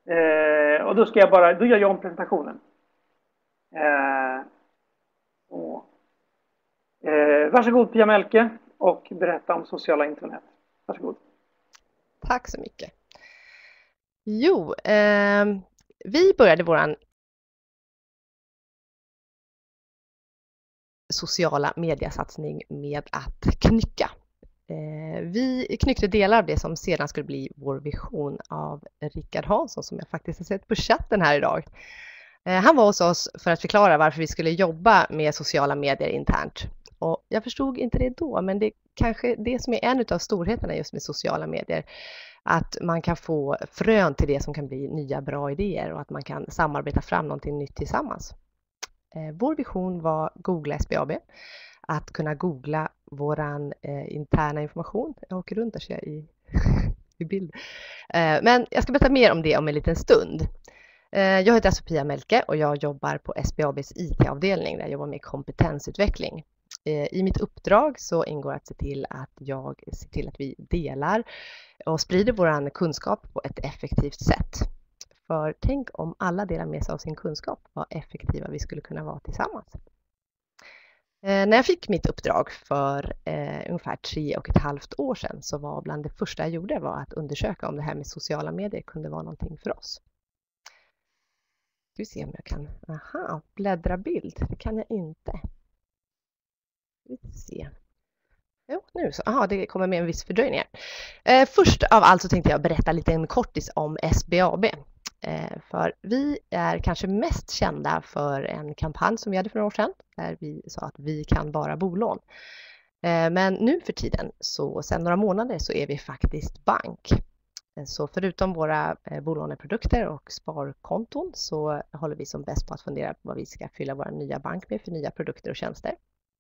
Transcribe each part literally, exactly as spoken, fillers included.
Eh, och då ska jag bara, då gör jag om presentationen. Eh, och, eh, varsågod Pia Melke och berätta om sociala internet. Varsågod. Tack så mycket. Jo, eh, vi började våran sociala mediesatsning med att knycka. Eh, vi knyckte delar av det som sedan skulle bli vår vision av Rickard Hansson, som jag faktiskt har sett på chatten här idag. Eh, han var hos oss för att förklara varför vi skulle jobba med sociala medier internt. Och jag förstod inte det då, men det är kanske det som är en av storheterna just med sociala medier. Att man kan få frön till det som kan bli nya bra idéer och att man kan samarbeta fram någonting nytt tillsammans. Eh, vår vision var Googla S B A B. Att kunna googla våran eh, interna information. Jag åker runt där ser jag i, i bild. Eh, men jag ska berätta mer om det om en liten stund. Eh, jag heter alltså Pia Melke och jag jobbar på S B A B:s I T-avdelning där jag jobbar med kompetensutveckling. Eh, I mitt uppdrag så ingår att se till att jag ser till att vi delar och sprider våran kunskap på ett effektivt sätt. För tänk om alla delar med sig av sin kunskap, vad effektiva vi skulle kunna vara tillsammans. Eh, när jag fick mitt uppdrag för eh, ungefär tre och ett halvt år sedan så var bland det första jag gjorde var att undersöka om det här med sociala medier kunde vara någonting för oss. Ska vi se om jag kan, aha, bläddra bild, det kan jag inte. Vi se. Jo, nu så, aha, det kommer med en viss fördröjning. Eh, först av allt så tänkte jag berätta lite en kortis om S B A B. Eh, för vi är kanske mest kända för en kampanj som vi hade för några år sedan där vi sa att vi kan vara bolån. Eh, men nu för tiden, så sedan några månader, så är vi faktiskt bank. Eh, så förutom våra eh, bolåneprodukter och sparkonton så håller vi som bäst på att fundera på vad vi ska fylla vår nya bank med för nya produkter och tjänster.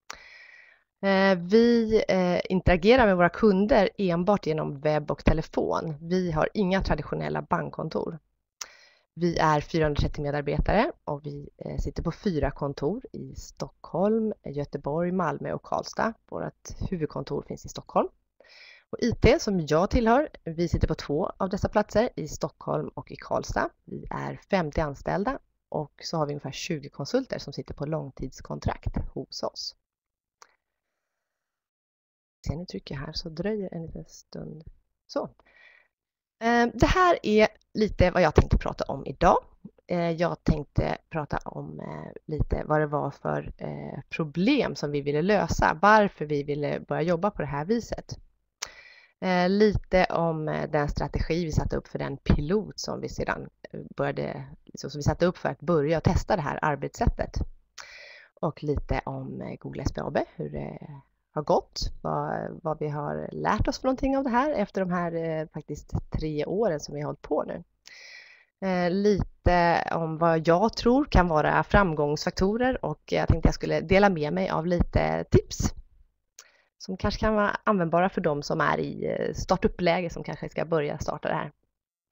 Eh, vi eh, interagerar med våra kunder enbart genom webb och telefon. Vi har inga traditionella bankkontor. Vi är fyrahundratrettio medarbetare och vi sitter på fyra kontor i Stockholm, Göteborg, Malmö och Karlstad. Vårt huvudkontor finns i Stockholm. Och I T som jag tillhör, vi sitter på två av dessa platser i Stockholm och i Karlstad. Vi är femtio anställda och så har vi ungefär tjugo konsulter som sitter på långtidskontrakt hos oss. Sen nu trycker jag här så dröjer en liten stund. Så. Det här är lite vad jag tänkte prata om idag. Jag tänkte prata om lite vad det var för problem som vi ville lösa. Varför vi ville börja jobba på det här viset. Lite om den strategi vi satte upp för den pilot som vi sedan började, som vi satte upp för att börja testa det här arbetssättet. Och lite om Google S B A B, hur det har gått, vad, vad vi har lärt oss för någonting av det här efter de här eh, faktiskt tre åren som vi har hållit på nu. Eh, lite om vad jag tror kan vara framgångsfaktorer och jag tänkte jag skulle dela med mig av lite tips som kanske kan vara användbara för de som är i startuppläge som kanske ska börja starta det här.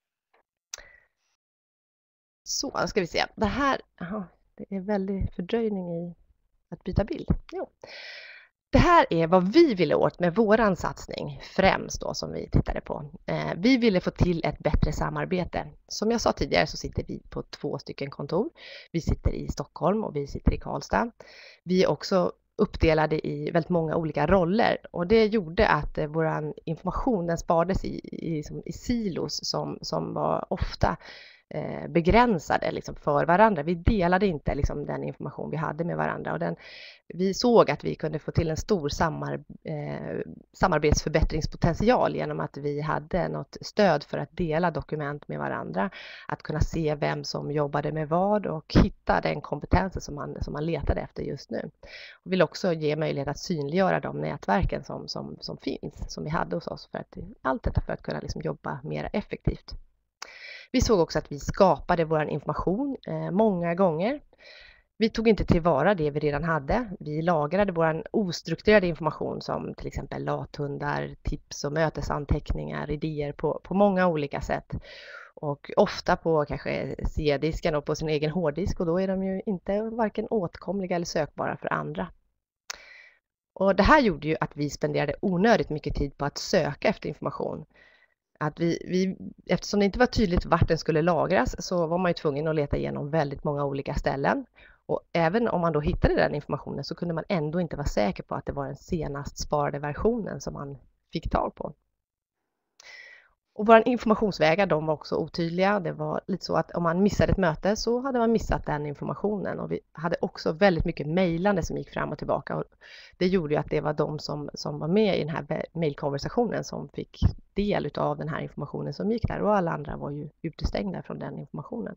Så, då ska vi se. Det här, aha, det är väldigt fördröjning i att byta bild. Jo. Det här är vad vi ville åt med våran satsning, främst då som vi tittade på. Eh, vi ville få till ett bättre samarbete. Som jag sa tidigare så sitter vi på två stycken kontor. Vi sitter i Stockholm och vi sitter i Karlstad. Vi är också uppdelade i väldigt många olika roller och det gjorde att eh, våran information den sparades i, i, i silos som, som var ofta eh, begränsade liksom, för varandra. Vi delade inte liksom, den information vi hade med varandra och den, vi såg att vi kunde få till en stor samar, eh, samarbetsförbättringspotential genom att vi hade något stöd för att dela dokument med varandra, att kunna se vem som jobbade med vad och hitta den kompetensen som man, som man letade efter just nu. Och vill också ge möjlighet att synliggöra de nätverken som, som, som finns, som vi hade hos oss, för att, allt detta för att kunna liksom jobba mer effektivt. Vi såg också att vi skapade vår information eh, många gånger. Vi tog inte tillvara det vi redan hade. Vi lagrade vår ostrukturerade information som till exempel lathundar, tips och mötesanteckningar, idéer på, på många olika sätt. Och ofta på kanske C-disken och på sin egen hårddisk och då är de ju inte varken åtkomliga eller sökbara för andra. Och det här gjorde ju att vi spenderade onödigt mycket tid på att söka efter information. Att vi, vi, eftersom det inte var tydligt vart den skulle lagras så var man ju tvungen att leta igenom väldigt många olika ställen. Och även om man då hittade den informationen så kunde man ändå inte vara säker på att det var den senast sparade versionen som man fick tag på. Och våra informationsvägar, de var också otydliga. Det var lite så att om man missade ett möte så hade man missat den informationen. Och vi hade också väldigt mycket mejlande som gick fram och tillbaka. Och det gjorde ju att det var de som, som var med i den här mejlkonversationen som fick del av den här informationen som gick där. Och alla andra var ju utestängda från den informationen.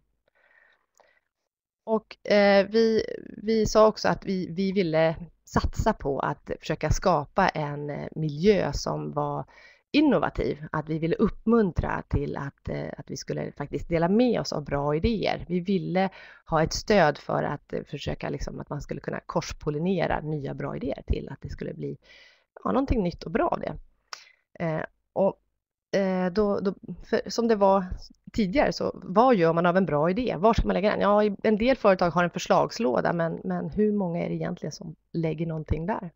Och eh, vi, vi sa också att vi, vi ville satsa på att försöka skapa en miljö som var innovativ, att vi ville uppmuntra till att, att vi skulle faktiskt dela med oss av bra idéer. Vi ville ha ett stöd för att försöka liksom, att man skulle kunna korspollinera nya bra idéer till att det skulle bli ja, någonting nytt och bra av det. Eh, och eh, då, då, för, som det var tidigare så vad gör man av en bra idé? Var ska man lägga den? Ja, en del företag har en förslagslåda men, men hur många är det egentligen som lägger någonting där?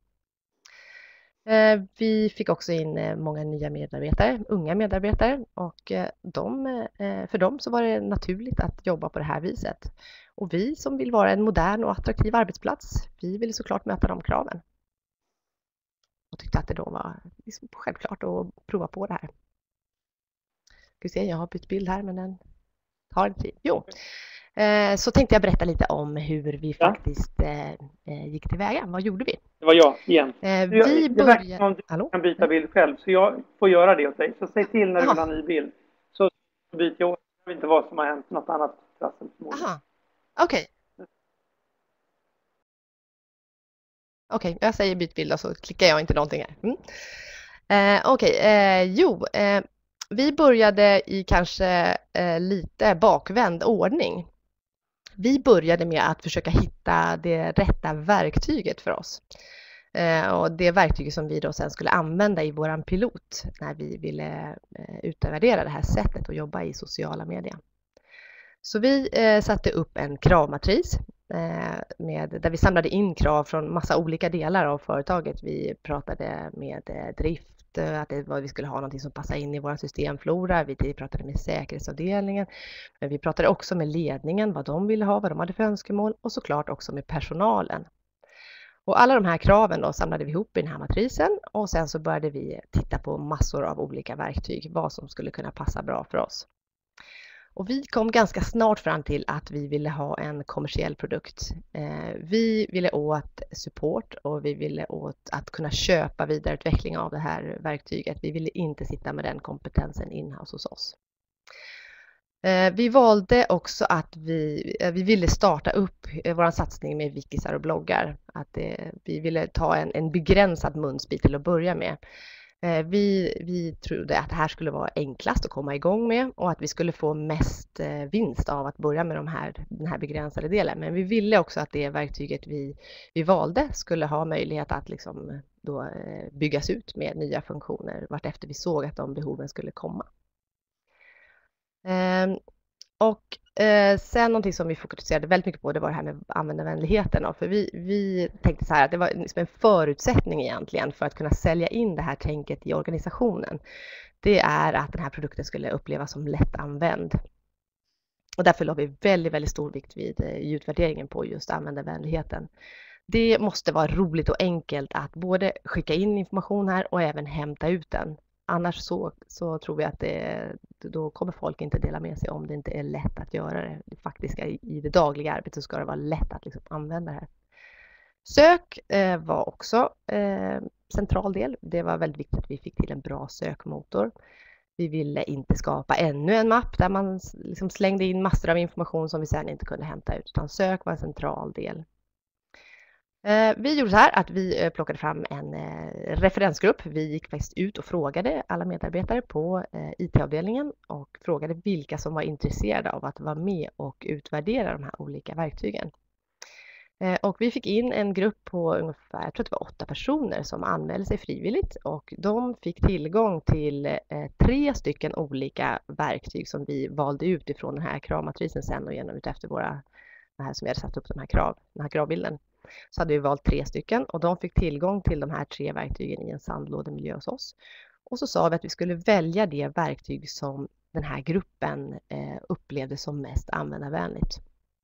Vi fick också in många nya medarbetare, unga medarbetare och de, för dem så var det naturligt att jobba på det här viset. Och vi som vill vara en modern och attraktiv arbetsplats, vi ville såklart möta de kraven. Och tyckte att det då var liksom självklart att prova på det här. Ska vi se, jag har bytt bild här men den tar inte tid. Jo. Så tänkte jag berätta lite om hur vi ja. faktiskt eh, gick tillväga. Vad gjorde vi? Det var jag igen. Eh, vi började... Du Hallå? kan byta bild själv så jag får göra det åt dig. Så säg till när du Aha. vill ha en ny bild. Så byter jag åt. Jag vet inte vad som har hänt. Något annat. Aha. Okej. Okay. Okej, okay, jag säger byt bild och så klickar jag inte någonting här. Mm. Eh, Okej, okay. eh, jo. Eh, vi började i kanske eh, lite bakvänd ordning. Vi började med att försöka hitta det rätta verktyget för oss. Eh, och det verktyget som vi då sen skulle använda i våran pilot när vi ville eh, utvärdera det här sättet att jobba i sociala medier. Så vi eh, satte upp en kravmatris eh, med, där vi samlade in krav från massa olika delar av företaget. Vi pratade med eh, drift, att det var, vi skulle ha någonting som passar in i vår systemflora. Vi pratade med säkerhetsavdelningen. Men vi pratade också med ledningen, vad de ville ha, vad de hade för önskemål och såklart också med personalen. Och alla de här kraven då samlade vi ihop i den här matrisen och sen så började vi titta på massor av olika verktyg, vad som skulle kunna passa bra för oss. Och vi kom ganska snart fram till att vi ville ha en kommersiell produkt. Vi ville åt support och vi ville åt att kunna köpa vidareutveckling av det här verktyget. Vi ville inte sitta med den kompetensen in-house hos oss. Vi valde också att vi, vi ville starta upp vår satsning med wikisar och bloggar. Att det, vi ville ta en, en begränsad munsbit till att börja med. Vi, vi trodde att det här skulle vara enklast att komma igång med och att vi skulle få mest vinst av att börja med de här, den här begränsade delen. Men vi ville också att det verktyget vi, vi valde skulle ha möjlighet att liksom då byggas ut med nya funktioner vartefter vi såg att de behoven skulle komma. Och eh, sen någonting som vi fokuserade väldigt mycket på, det var det här med användarvänligheten. För vi, vi tänkte så här att det var liksom en förutsättning egentligen för att kunna sälja in det här tänket i organisationen. Det är att den här produkten skulle upplevas som lättanvänd. Och därför la vi väldigt, väldigt stor vikt vid i utvärderingen på just användarvänligheten. Det måste vara roligt och enkelt att både skicka in information här och även hämta ut den. Annars så, så tror vi att det, då kommer folk inte dela med sig om det inte är lätt att göra det. Det faktiska i det dagliga arbetet så ska det vara lätt att liksom använda det här. Sök eh, var också eh, central del. Det var väldigt viktigt att vi fick till en bra sökmotor. Vi ville inte skapa ännu en mapp där man liksom slängde in massor av information som vi sedan inte kunde hämta ut. Utan sök var en central del. Vi gjorde så här att vi plockade fram en referensgrupp. Vi gick faktiskt ut och frågade alla medarbetare på I T-avdelningen och frågade vilka som var intresserade av att vara med och utvärdera de här olika verktygen. Och vi fick in en grupp på ungefär, jag tror det var åtta personer som anmälde sig frivilligt och de fick tillgång till tre stycken olika verktyg som vi valde ut ifrån den här kravmatrisen sen och genom ut efter våra, det här som vi hade satt upp den här, krav, den här kravbilden. Så hade vi valt tre stycken och de fick tillgång till de här tre verktygen i en sandlådemiljö hos oss. Och så sa vi att vi skulle välja det verktyg som den här gruppen upplevde som mest användarvänligt.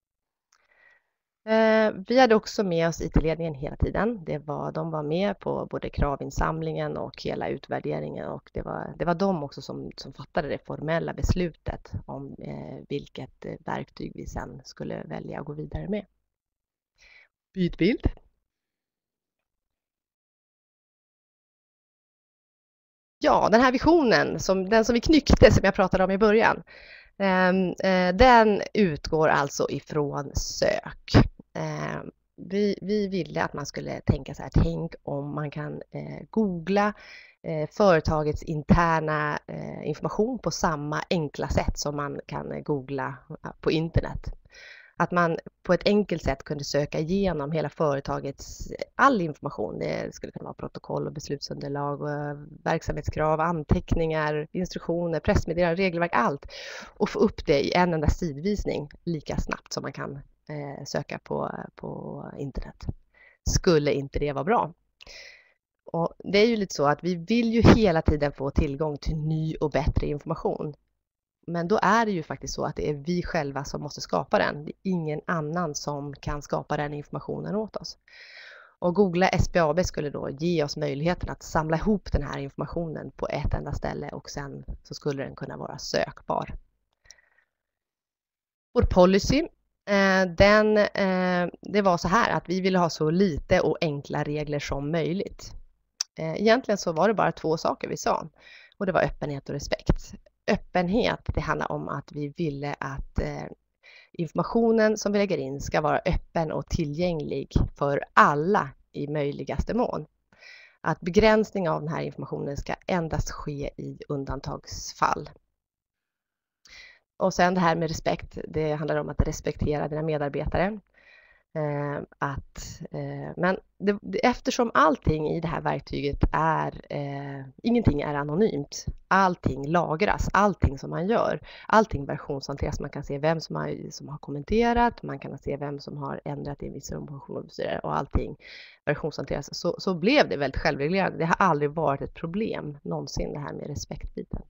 Vi hade också med oss I T-ledningen hela tiden. Det var, de var med på både kravinsamlingen och hela utvärderingen, och det var, det var de också som, som fattade det formella beslutet om eh, vilket verktyg vi sen skulle välja att gå vidare med. Byt bild. Ja, den här visionen, som, den som vi knyckte som jag pratade om i början, eh, den utgår alltså ifrån sök. Eh, vi, vi ville att man skulle tänka så här, tänk om man kan eh, googla eh, företagets interna eh, information på samma enkla sätt som man kan googla på internet. Att man på ett enkelt sätt kunde söka igenom hela företagets all information. Det skulle kunna vara protokoll och beslutsunderlag, och verksamhetskrav, anteckningar, instruktioner, pressmeddelanden, regelverk, allt. Och få upp det i en enda sidvisning lika snabbt som man kan eh, söka på, på internet. Skulle inte det vara bra? Och det är ju lite så att vi vill ju hela tiden få tillgång till ny och bättre information. Men då är det ju faktiskt så att det är vi själva som måste skapa den. Det är ingen annan som kan skapa den informationen åt oss. Och Googla S B A B skulle då ge oss möjligheten att samla ihop den här informationen på ett enda ställe, och sen så skulle den kunna vara sökbar. Vår policy, den, det var så här att vi ville ha så lite och enkla regler som möjligt. Egentligen så var det bara två saker vi sa, och det var öppenhet och respekt. Öppenhet, det handlar om att vi ville att eh, informationen som vi lägger in ska vara öppen och tillgänglig för alla i möjligaste mån. Att begränsning av den här informationen ska endast ske i undantagsfall. Och sen det här med respekt, det handlar om att respektera dina medarbetare. Eh, att, eh, men det, eftersom allting i det här verktyget är, eh, ingenting är anonymt, allting lagras, allting som man gör, allting versionshanteras, man kan se vem som har, som har kommenterat, man kan se vem som har ändrat i en viss information och allting versionshanteras, så, så blev det väldigt självreglerande. Det har aldrig varit ett problem någonsin, det här med respektbiten.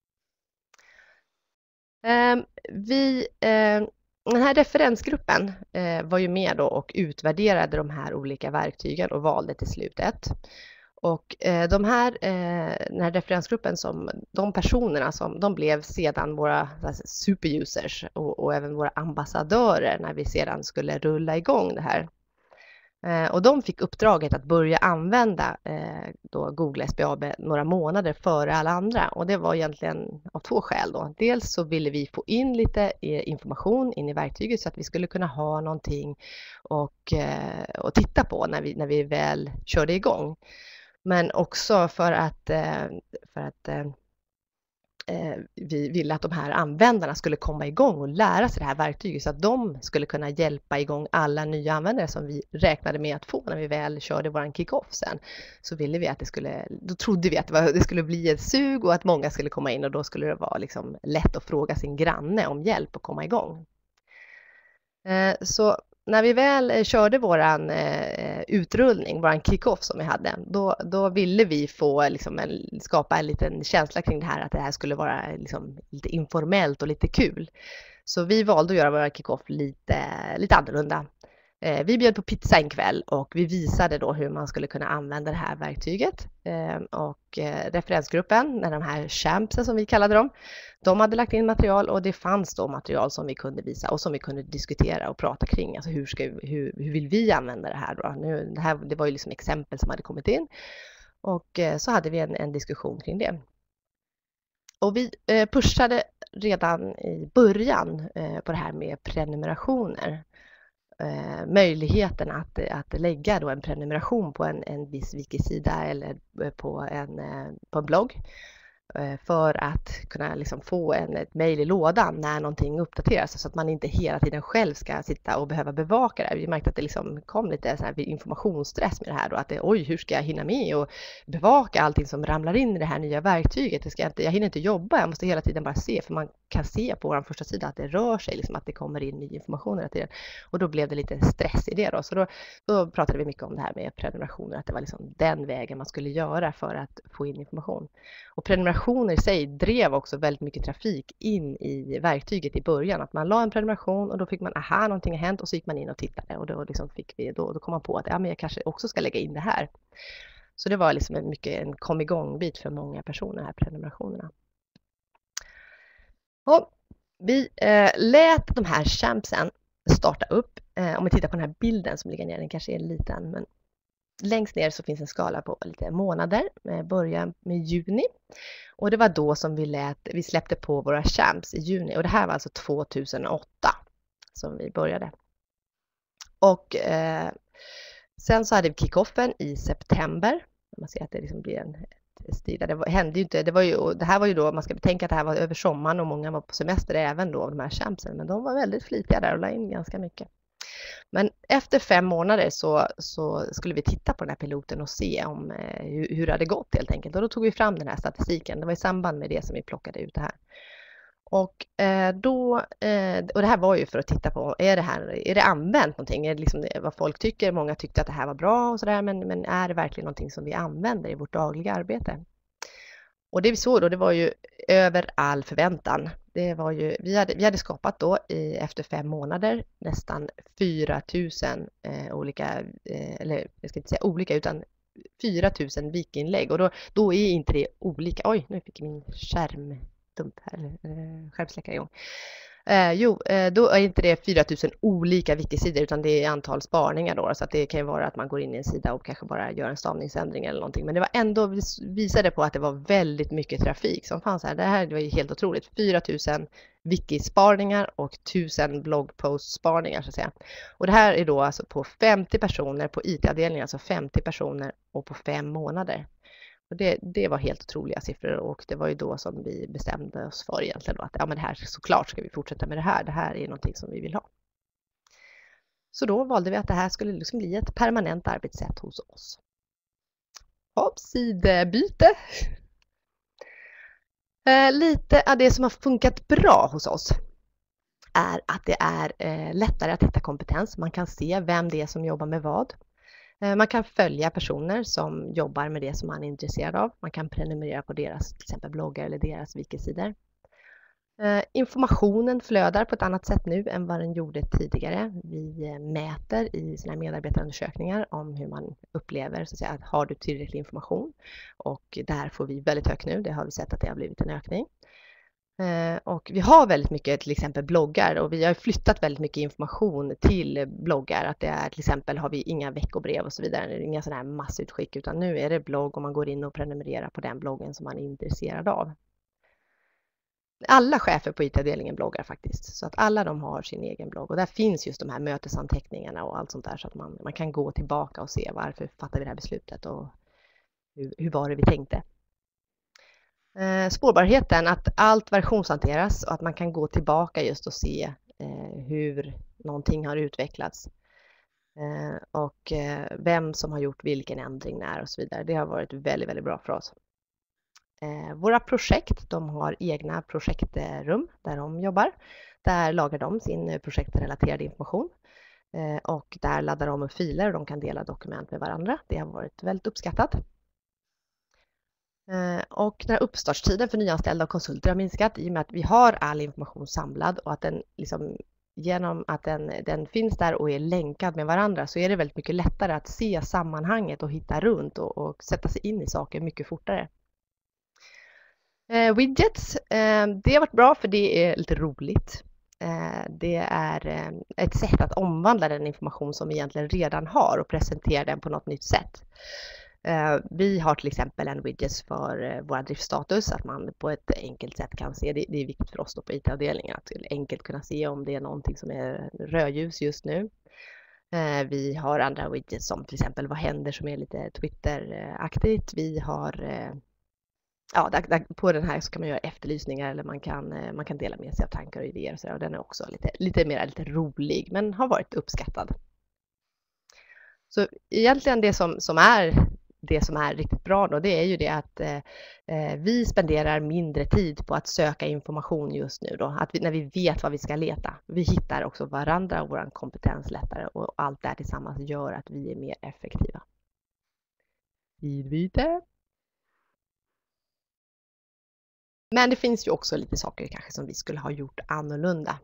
Eh, vi eh, Den här referensgruppen eh, var ju med då och utvärderade de här olika verktygen och valde till slut ett. Och eh, de här, eh, den här referensgruppen, som, de personerna som de blev sedan våra alltså, superusers och, och även våra ambassadörer när vi sedan skulle rulla igång det här. Eh, och de fick uppdraget att börja använda eh, då Google S B A B några månader före alla andra. Och det var egentligen av två skäl då. Dels så ville vi få in lite information in i verktyget så att vi skulle kunna ha någonting och, eh, och titta på när vi, när vi väl körde igång. Men också för att, eh, för att eh, vi ville att de här användarna skulle komma igång och lära sig det här verktyget, så att de skulle kunna hjälpa igång alla nya användare som vi räknade med att få när vi väl körde våran kick-off sen. Så ville vi att det skulle, då trodde vi att det, var, det skulle bli ett sug och att många skulle komma in, och då skulle det vara liksom lätt att fråga sin granne om hjälp och komma igång. Så när vi väl körde våran eh, utrullning, våran kick-off som vi hade, då, då ville vi få liksom en, skapa en liten känsla kring det här, att det här skulle vara liksom lite informellt och lite kul. Så vi valde att göra våra kick-off lite, lite annorlunda. Eh, vi bjöd på pizza en kväll och vi visade då hur man skulle kunna använda det här verktyget. Eh, och eh, referensgruppen, när de här champsen som vi kallade dem, de hade lagt in material, och det fanns då material som vi kunde visa och som vi kunde diskutera och prata kring. Alltså hur, ska vi, hur, hur vill vi använda det här då? Nu, det, här, det var ju liksom exempel som hade kommit in, och eh, så hade vi en, en diskussion kring det. Och vi eh, pushade redan i början eh, på det här med prenumerationer. Eh, möjligheten att, att lägga då en prenumeration på en, en viss wikisida eller på en, på en blogg. för att kunna liksom få en, ett mejl i lådan när någonting uppdateras så att man inte hela tiden själv ska sitta och behöva bevaka det. Vi märkte att det liksom kom lite så här informationsstress med det här då, att det, oj, hur ska jag hinna med och bevaka allting som ramlar in i det här nya verktyget? Det ska jag, inte, jag hinner inte jobba, jag måste hela tiden bara se, för man kan se på vår första sida att det rör sig, liksom, att det kommer in ny information hela tiden. Och då blev det lite stress i det då. Så då, då pratade vi mycket om det här med prenumerationer, att det var liksom den vägen man skulle göra för att få in information. Och prenumerationer i sig drev också väldigt mycket trafik in i verktyget i början. Att man la en prenumeration och då fick man, aha, någonting har hänt, och så gick man in och tittade. Och då, liksom fick vi, då, då kom man på att ja, men jag kanske också ska lägga in det här. Så det var liksom en, mycket en kom igång-bit för många personer, här prenumerationerna. Och vi eh, lät de här champsen starta upp. Eh, om vi tittar på den här bilden som ligger ner, den kanske är liten, men längst ner så finns en skala på lite månader, med början med juni. Och det var då som vi, lät, vi släppte på våra champs i juni. Och det här var alltså tvåtusenåtta som vi började. Och eh, sen så hade vi kickoffen i september. Man ser att det liksom blir en stil. Det var, hände ju inte, det, var ju, det här var ju då, man ska betänka att det här var över sommaren och många var på semester även då, de här champsen. Men de var väldigt flitiga där och la in ganska mycket. Men efter fem månader så, så skulle vi titta på den här piloten och se om eh, hur, hur det hade gått helt enkelt. Och då tog vi fram den här statistiken. Det var i samband med det som vi plockade ut det här. Och, eh, då, eh, och det här var ju för att titta på, är det, här, är det använt någonting? Är det liksom det, vad folk tycker? Många tyckte att det här var bra och sådär, men, men är det verkligen någonting som vi använder i vårt dagliga arbete? Och det vi såg då, det var ju över all förväntan. Det var ju, vi, hade, vi hade skapat då i, efter fem månader nästan fyra tusen eh, olika, eh, eller jag ska inte säga olika, utan fyra tusen vikinlägg. Och då, då är inte det olika. Oj, nu fick min skärm dump här, eh, skärmsläckare igång. Eh, jo, eh, då är inte det fyra tusen olika wikisidor, utan det är antal sparningar då, så att det kan ju vara att man går in i en sida och kanske bara gör en stavningsändring eller någonting, men det var ändå, visade på att det var väldigt mycket trafik som fanns här. Det här var ju helt otroligt, fyra tusen wikisparningar och tusen bloggpostsparningar så att säga. Och det här är då alltså på femtio personer på I T-avdelningen, alltså femtio personer och på fem månader. Och det, det var helt otroliga siffror, och det var ju då som vi bestämde oss för egentligen då, att ja, men det här, såklart ska vi fortsätta med det här. Det här är någonting som vi vill ha. Så då valde vi att det här skulle liksom bli ett permanent arbetssätt hos oss. Och sidbyte. Eh, lite av det som har funkat bra hos oss är att det är eh, lättare att hitta kompetens. Man kan se vem det är som jobbar med vad. Man kan följa personer som jobbar med det som man är intresserad av. Man kan prenumerera på deras till exempel bloggar eller deras wikisidor. Eh, informationen flödar på ett annat sätt nu än vad den gjorde tidigare. Vi mäter i sina medarbetarundersökningar om hur man upplever, så att säga, att har du tillräcklig information? Och där får vi väldigt högt nu. Det har vi sett att det har blivit en ökning. Och vi har väldigt mycket till exempel bloggar, och vi har flyttat väldigt mycket information till bloggar. Att det är till exempel, har vi inga veckobrev och så vidare, inga sådana här massutskick, utan nu är det blogg och man går in och prenumererar på den bloggen som man är intresserad av. Alla chefer på I T-avdelningen bloggar faktiskt, så att alla de har sin egen blogg, och där finns just de här mötesanteckningarna och allt sånt där, så att man, man kan gå tillbaka och se varför fattade vi det här beslutet och hur, hur var det vi tänkte. Eh, spårbarheten, att allt versionshanteras och att man kan gå tillbaka just och se eh, hur någonting har utvecklats eh, och eh, vem som har gjort vilken ändring när och så vidare. Det har varit väldigt, väldigt bra för oss. Eh, våra projekt, de har egna projektrum där de jobbar. Där lagar de sin projektrelaterade information eh, och där laddar de upp filer och de kan dela dokument med varandra. Det har varit väldigt uppskattat. Och när uppstartstiden för nyanställda och konsulter har minskat i och med att vi har all information samlad och att den liksom, genom att den, den finns där och är länkad med varandra, så är det väldigt mycket lättare att se sammanhanget och hitta runt och, och sätta sig in i saker mycket fortare. Eh, widgets, eh, det har varit bra för det är lite roligt. Eh, det är eh, ett sätt att omvandla den information som vi egentligen redan har och presentera den på något nytt sätt. Vi har till exempel en widget för vår driftstatus, att man på ett enkelt sätt kan se, det är viktigt för oss då på I T-avdelningen att enkelt kunna se om det är någonting som är rödljus just nu. Vi har andra widgets som till exempel vad händer, som är lite Twitter-aktigt. Vi har ja, där, där, på den här så kan man göra efterlysningar eller man kan, man kan dela med sig av tankar och idéer och så där. Och den är också lite, lite mer lite rolig men har varit uppskattad. Så egentligen det som, som är det som är riktigt bra då, det är ju det att eh, vi spenderar mindre tid på att söka information just nu då. Att vi, när vi vet vad vi ska leta. Vi hittar också varandra och vår kompetens lättare och allt det här tillsammans gör att vi är mer effektiva. Vidbyte. Men det finns ju också lite saker kanske som vi skulle ha gjort annorlunda.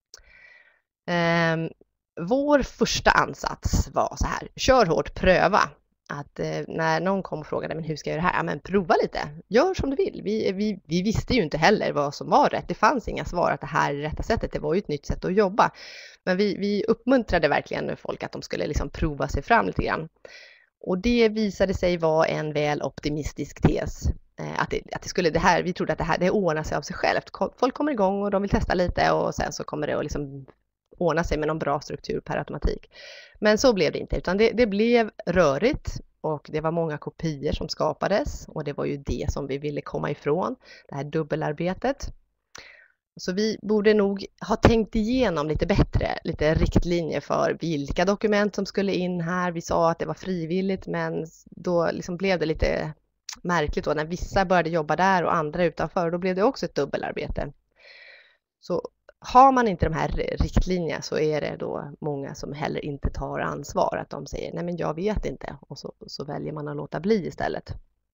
Eh, vår första ansats var så här, kör hårt, pröva. Att eh, när någon kom och frågade men hur ska jag göra det här? Ja, men prova lite, gör som du vill. Vi, vi, vi visste ju inte heller vad som var rätt. Det fanns inga svar att det här är rätta sättet. Det var ju ett nytt sätt att jobba. Men vi, vi uppmuntrade verkligen folk att de skulle liksom prova sig fram lite grann. Och det visade sig vara en väl optimistisk tes. Eh, att det, att det skulle det här, vi trodde att det här det ordnar sig av sig självt. Folk kommer igång och de vill testa lite och sen så kommer det att liksom ordna sig med någon bra struktur per automatik. Men så blev det inte, utan det, det blev rörigt och det var många kopior som skapades och det var ju det som vi ville komma ifrån, det här dubbelarbetet. Så vi borde nog ha tänkt igenom lite bättre, lite riktlinjer för vilka dokument som skulle in här. Vi sa att det var frivilligt men då liksom blev det lite märkligt då när vissa började jobba där och andra utanför. Då blev det också ett dubbelarbete. Så har man inte de här riktlinjerna så är det då många som heller inte tar ansvar. Att de säger nej men jag vet inte och så, så väljer man att låta bli istället.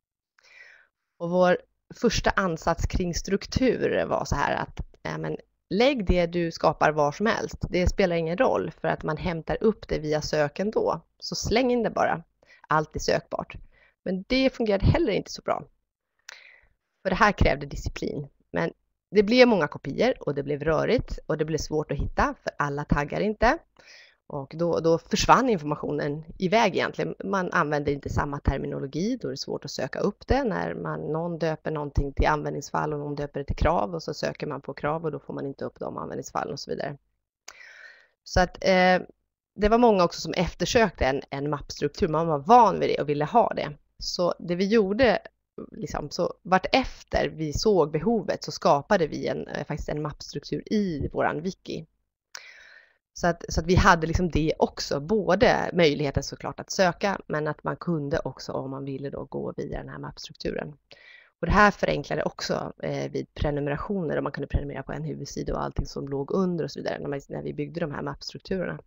Och vår första ansats kring struktur var så här att ja, men lägg det du skapar var som helst. Det spelar ingen roll för att man hämtar upp det via söken då. Så släng in det bara. Allt är sökbart. Men det fungerade heller inte så bra. För det här krävde disciplin. Men det blev många kopior och det blev rörigt och det blev svårt att hitta för alla taggar inte. Och då, då försvann informationen iväg egentligen. Man använder inte samma terminologi, då är det svårt att söka upp det. När man, någon döper någonting till användningsfall och någon döper det till krav och så söker man på krav och då får man inte upp de användningsfallen och så vidare. Så att eh, det var många också som eftersökte en, en mappstruktur. Man var van vid det och ville ha det. Så det vi gjorde liksom, så vart efter vi såg behovet så skapade vi en, faktiskt en mappstruktur i våran wiki. Så att, så att vi hade liksom det också, både möjligheten såklart att söka men att man kunde också om man ville då gå via den här mappstrukturen. Och det här förenklade också eh, vid prenumerationer och man kunde prenumerera på en huvudsida och allting som låg under och så vidare när, man, när vi byggde de här mappstrukturerna.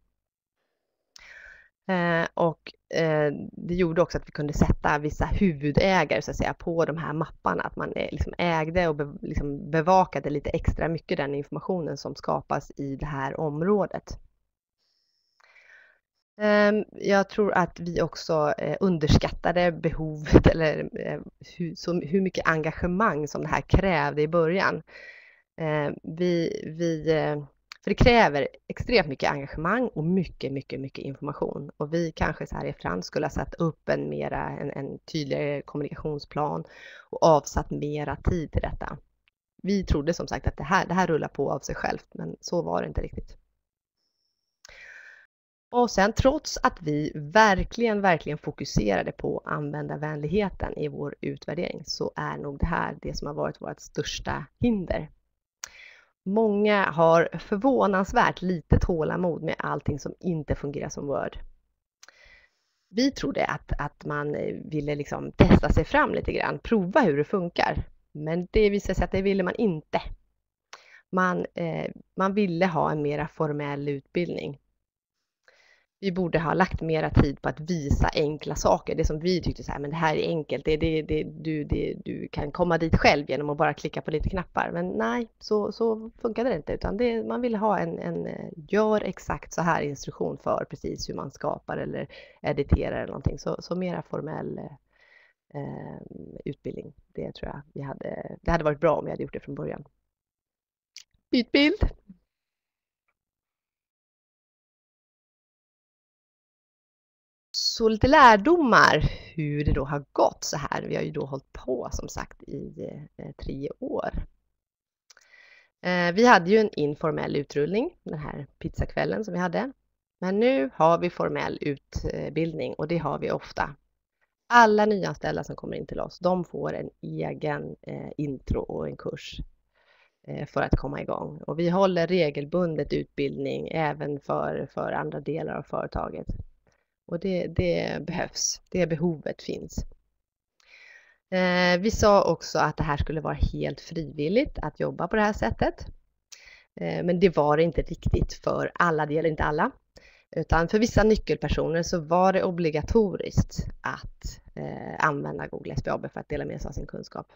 Eh, och eh, det gjorde också att vi kunde sätta vissa huvudägare så att säga, på de här mapparna. Att man eh, liksom ägde och be, liksom bevakade lite extra mycket den informationen som skapas i det här området. Eh, jag tror att vi också eh, underskattade behovet eller eh, hur, så, hur mycket engagemang som det här krävde i början. Eh, vi... vi eh, För det kräver extremt mycket engagemang och mycket, mycket, mycket information. Och vi kanske så här i efterhand skulle ha satt upp en, mera, en, en tydligare kommunikationsplan och avsatt mera tid till detta. Vi trodde som sagt att det här, det här rullar på av sig självt, men så var det inte riktigt. Och sen trots att vi verkligen, verkligen fokuserade på användarvänligheten i vår utvärdering så är nog det här det som har varit vårt största hinder. Många har förvånansvärt lite tålamod med allting som inte fungerar som Word. Vi trodde att, att man ville liksom testa sig fram lite grann, prova hur det funkar. Men det visade sig att det ville man inte. Man, eh, man ville ha en mera formell utbildning. Vi borde ha lagt mera tid på att visa enkla saker. Det som vi tyckte så här, men det här är enkelt. Det, det, det, du, det, du kan komma dit själv genom att bara klicka på lite knappar. Men nej, så, så funkade det inte. Utan det, man ville ha en, en gör exakt så här instruktion för precis hur man skapar eller editerar eller någonting. Så, så mera formell eh, utbildning. Det tror jag vi hade. Det hade varit bra om vi hade gjort det från början. Byt bild. Så lite lärdomar hur det då har gått så här. Vi har ju då hållit på som sagt i eh, tre år. Eh, vi hade ju en informell utrullning, den här pizzakvällen som vi hade. Men nu har vi formell utbildning och det har vi ofta. Alla nyanställda som kommer in till oss, de får en egen eh, intro och en kurs eh, för att komma igång. Och vi håller regelbundet utbildning även för, för andra delar av företaget. Och det, det behövs, det behovet finns. Eh, vi sa också att det här skulle vara helt frivilligt att jobba på det här sättet. Eh, men det var det inte riktigt för alla, det gäller inte alla. Utan för vissa nyckelpersoner så var det obligatoriskt att eh, använda Google S B A B för att dela med sig av sin kunskap.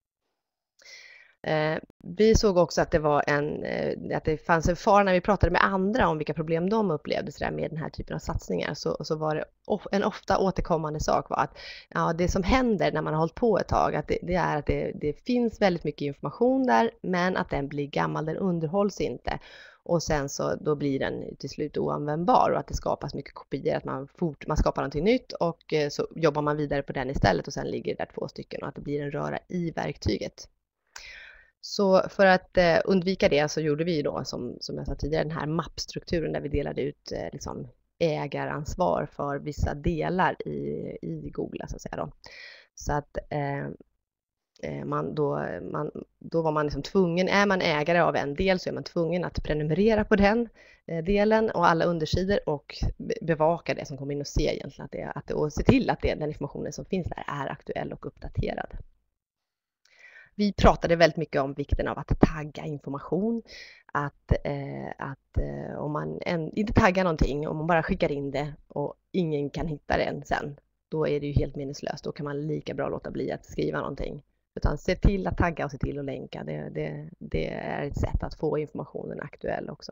Eh, vi såg också att det, var en, eh, att det fanns en fara när vi pratade med andra om vilka problem de upplevde så där med den här typen av satsningar. Så, så var det of, en ofta återkommande sak var att ja, det som händer när man har hållit på ett tag att det, det är att det, det finns väldigt mycket information där, men att den blir gammal, den underhålls inte. Och sen så då blir den till slut oanvändbar och att det skapas mycket kopior, att man, fort, man skapar någonting nytt och eh, så jobbar man vidare på den istället och sen ligger det där två stycken och att det blir en röra i verktyget. Så för att eh, undvika det så gjorde vi då som, som jag sa tidigare den här mappstrukturen där vi delade ut eh, liksom ägaransvar för vissa delar i, i Google så att säga då. Så att eh, Man då, man, då var man liksom tvungen, är man ägare av en del så är man tvungen att prenumerera på den delen och alla undersidor och bevaka det som kommer in och se egentligen att det, att det, och se till att det, den informationen som finns där är aktuell och uppdaterad. Vi pratade väldigt mycket om vikten av att tagga information, att, eh, att eh, om man en, inte taggar någonting, om man bara skickar in det och ingen kan hitta det sen, då är det ju helt meningslöst, då kan man lika bra låta bli att skriva någonting. Utan se till att tagga och se till att länka. Det, det, det är ett sätt att få informationen aktuell också.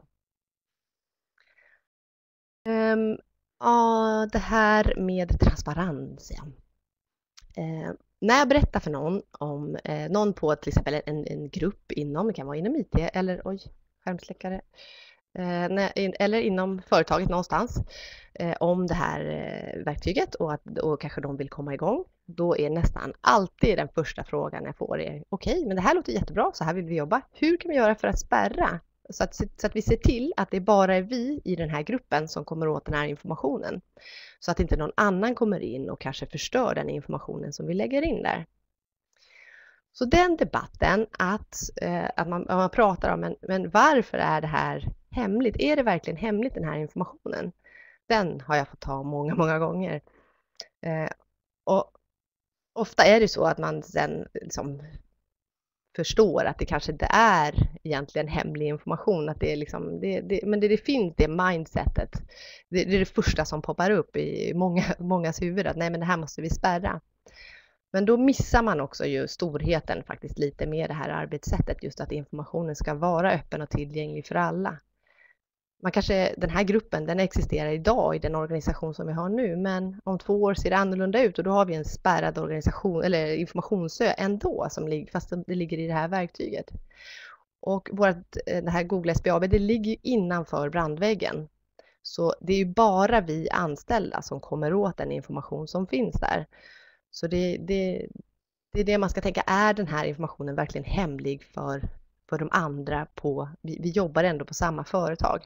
Um, ja, det här med transparens. Ja. Uh, när jag berättar för någon om uh, någon på till exempel en, en grupp inom, det kan vara inom I T eller oj, skärmsläckare. Uh, eller inom företaget någonstans uh, om det här uh, verktyget och att och kanske de vill komma igång. Då är nästan alltid den första frågan jag får är okej, okay, men det här låter jättebra, så här vill vi jobba. Hur kan vi göra för att spärra? Så att, så att vi ser till att det bara är vi i den här gruppen som kommer åt den här informationen. Så att inte någon annan kommer in och kanske förstör den informationen som vi lägger in där. Så den debatten att, eh, att man, man pratar om men, men varför är det här hemligt? Är det verkligen hemligt den här informationen? Den har jag fått ta många, många gånger. Eh, och ofta är det så att man sen liksom förstår att det kanske inte är egentligen hemlig information. Att det är liksom, det, det, men det, det finns det mindsetet. Det, det är det första som poppar upp i många, mångas huvud. Att nej, men det här måste vi spärra. Men då missar man också ju storheten faktiskt lite med det här arbetssättet. Just att informationen ska vara öppen och tillgänglig för alla. Man kanske, den här gruppen den existerar idag i den organisation som vi har nu, men om två år ser det annorlunda ut och då har vi en spärrad organisation eller informationsö ändå som ligger, fast det ligger i det här verktyget. Och vårt, det här Google S B A B det ligger innanför brandväggen. Så det är ju bara vi anställda som kommer åt den information som finns där. Så det, det, det är det man ska tänka, är den här informationen verkligen hemlig för, för de andra på, vi, vi jobbar ändå på samma företag.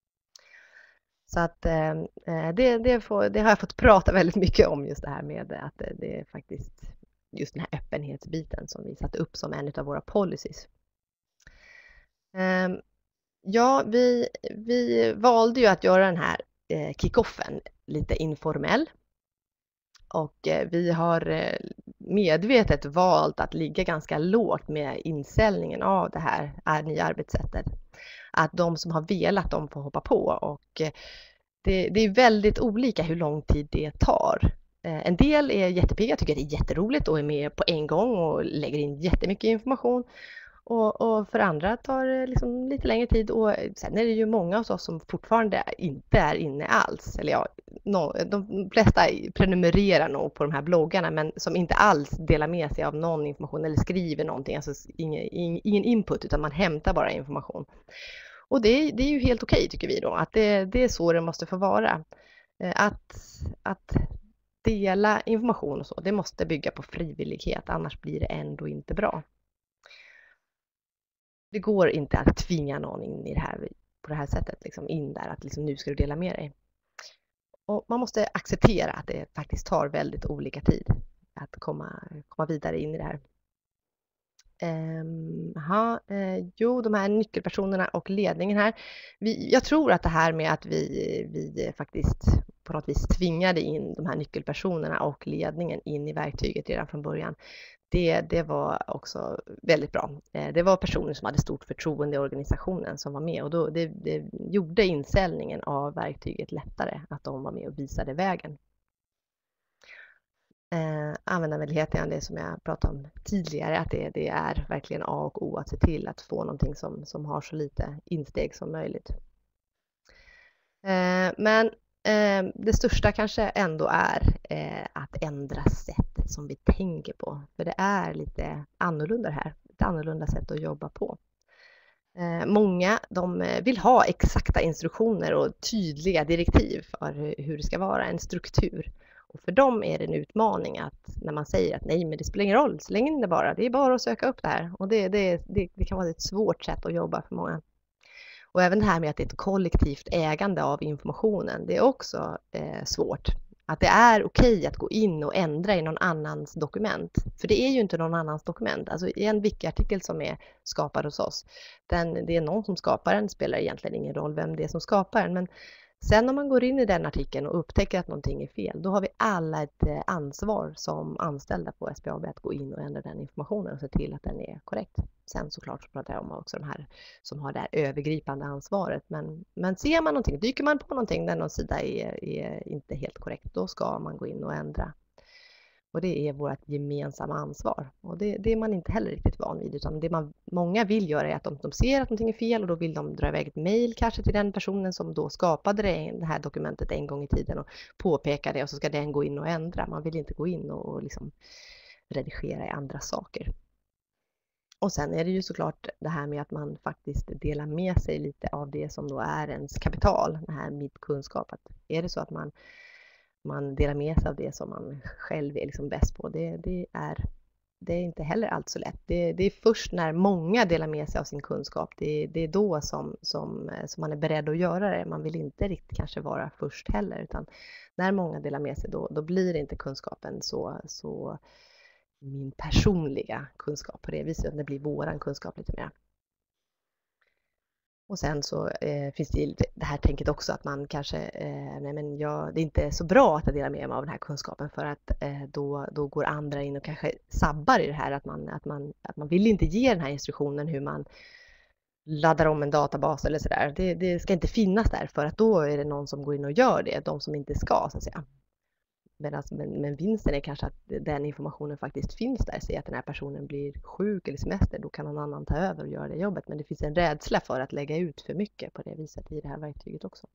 Så att eh, det, det, får, det har jag fått prata väldigt mycket om just det här med att det, det är faktiskt just den här öppenhetsbiten som vi satte upp som en av våra policies. Eh, ja, vi, vi valde ju att göra den här eh, kickoffen lite informell. Och eh, vi har eh, medvetet valt att ligga ganska lågt med inställningen av det här är nya arbetssättet. Att de som har velat, de får hoppa på och det, det är väldigt olika hur lång tid det tar. En del är jättepigga, tycker det är jätteroligt och är med på en gång och lägger in jättemycket information. Och, och för andra tar det liksom lite längre tid och sen är det ju många av oss som fortfarande inte är inne alls. Eller ja, no, de flesta prenumererar nog på de här bloggarna men som inte alls delar med sig av någon information eller skriver någonting. Alltså ingen, ingen input utan man hämtar bara information. Och det, det är ju helt okej tycker vi då, att det, det är så det måste få vara. Att, att dela information och så, det måste bygga på frivillighet, annars blir det ändå inte bra. Det går inte att tvinga någon in i det här på det här sättet, liksom in där att liksom, nu ska du dela med dig. Och man måste acceptera att det faktiskt tar väldigt olika tid att komma, komma vidare in i det här. Um, aha, eh, jo, de här nyckelpersonerna och ledningen här. Vi, jag tror att det här med att vi, vi faktiskt på något vis tvingade in de här nyckelpersonerna och ledningen in i verktyget redan från början. Det, det var också väldigt bra. Eh, det var personer som hade stort förtroende i organisationen som var med och då, det, det gjorde insäljningen av verktyget lättare att de var med och visade vägen. Eh, användarvänligheten, det som jag pratade om tidigare, att det, det är verkligen A och O att se till att få någonting som, som har så lite insteg som möjligt. Eh, men eh, det största kanske ändå är eh, att ändra sättet som vi tänker på. För det är lite annorlunda här, ett annorlunda sätt att jobba på. Eh, många de vill ha exakta instruktioner och tydliga direktiv för hur det ska vara, en struktur. Och för dem är det en utmaning att när man säger att nej, men det spelar ingen roll, släng in det bara, det är bara att söka upp det här. Och det, det, det, det kan vara ett svårt sätt att jobba för många. Och även det här med att det är ett kollektivt ägande av informationen, det är också eh, svårt. Att det är okej att gå in och ändra i någon annans dokument. För det är ju inte någon annans dokument. Alltså i en wiki-artikel som är skapad hos oss, den, det är någon som skapar den, spelar egentligen ingen roll vem det är som skapar den. Men sen om man går in i den artikeln och upptäcker att någonting är fel, då har vi alla ett ansvar som anställda på S B A B att gå in och ändra den informationen och se till att den är korrekt. Sen såklart så pratar jag om också de här som har det här övergripande ansvaret. Men, men ser man någonting, dyker man på någonting där någon sida är, är inte helt korrekt, då ska man gå in och ändra. Och det är vårt gemensamma ansvar. Och det, det är man inte heller riktigt van vid. Utan det man, många vill göra är att de, de ser att någonting är fel och då vill de dra iväg ett mejl kanske till den personen som då skapade det, det här dokumentet en gång i tiden och påpeka det och så ska den gå in och ändra. Man vill inte gå in och, och liksom redigera i andra saker. Och sen är det ju såklart det här med att man faktiskt delar med sig lite av det som då är ens kapital, det här med kunskap. Att är det så att man man delar med sig av det som man själv är liksom bäst på. Det, det, är, det är inte heller allt så lätt. Det, det är först när många delar med sig av sin kunskap. Det, det är då som, som, som man är beredd att göra det. Man vill inte riktigt kanske vara först heller. Utan när många delar med sig då, då blir inte kunskapen så, så min personliga kunskap på det viset. Det blir våran kunskap lite mer. Och sen så eh, finns det det här tänket också att man kanske, eh, nej men jag, det är inte så bra att jag delar med mig av den här kunskapen för att eh, då, då går andra in och kanske sabbar i det här att man, att, man, att man vill inte ge den här instruktionen hur man laddar om en databas eller sådär. Det, det ska inte finnas där för att då är det någon som går in och gör det, de som inte ska så att säga. Men, men vinsten är kanske att den informationen faktiskt finns där. Säg att den här personen blir sjuk eller semester, då kan någon annan ta över och göra det jobbet. Men det finns en rädsla för att lägga ut för mycket på det viset i det här verktyget också.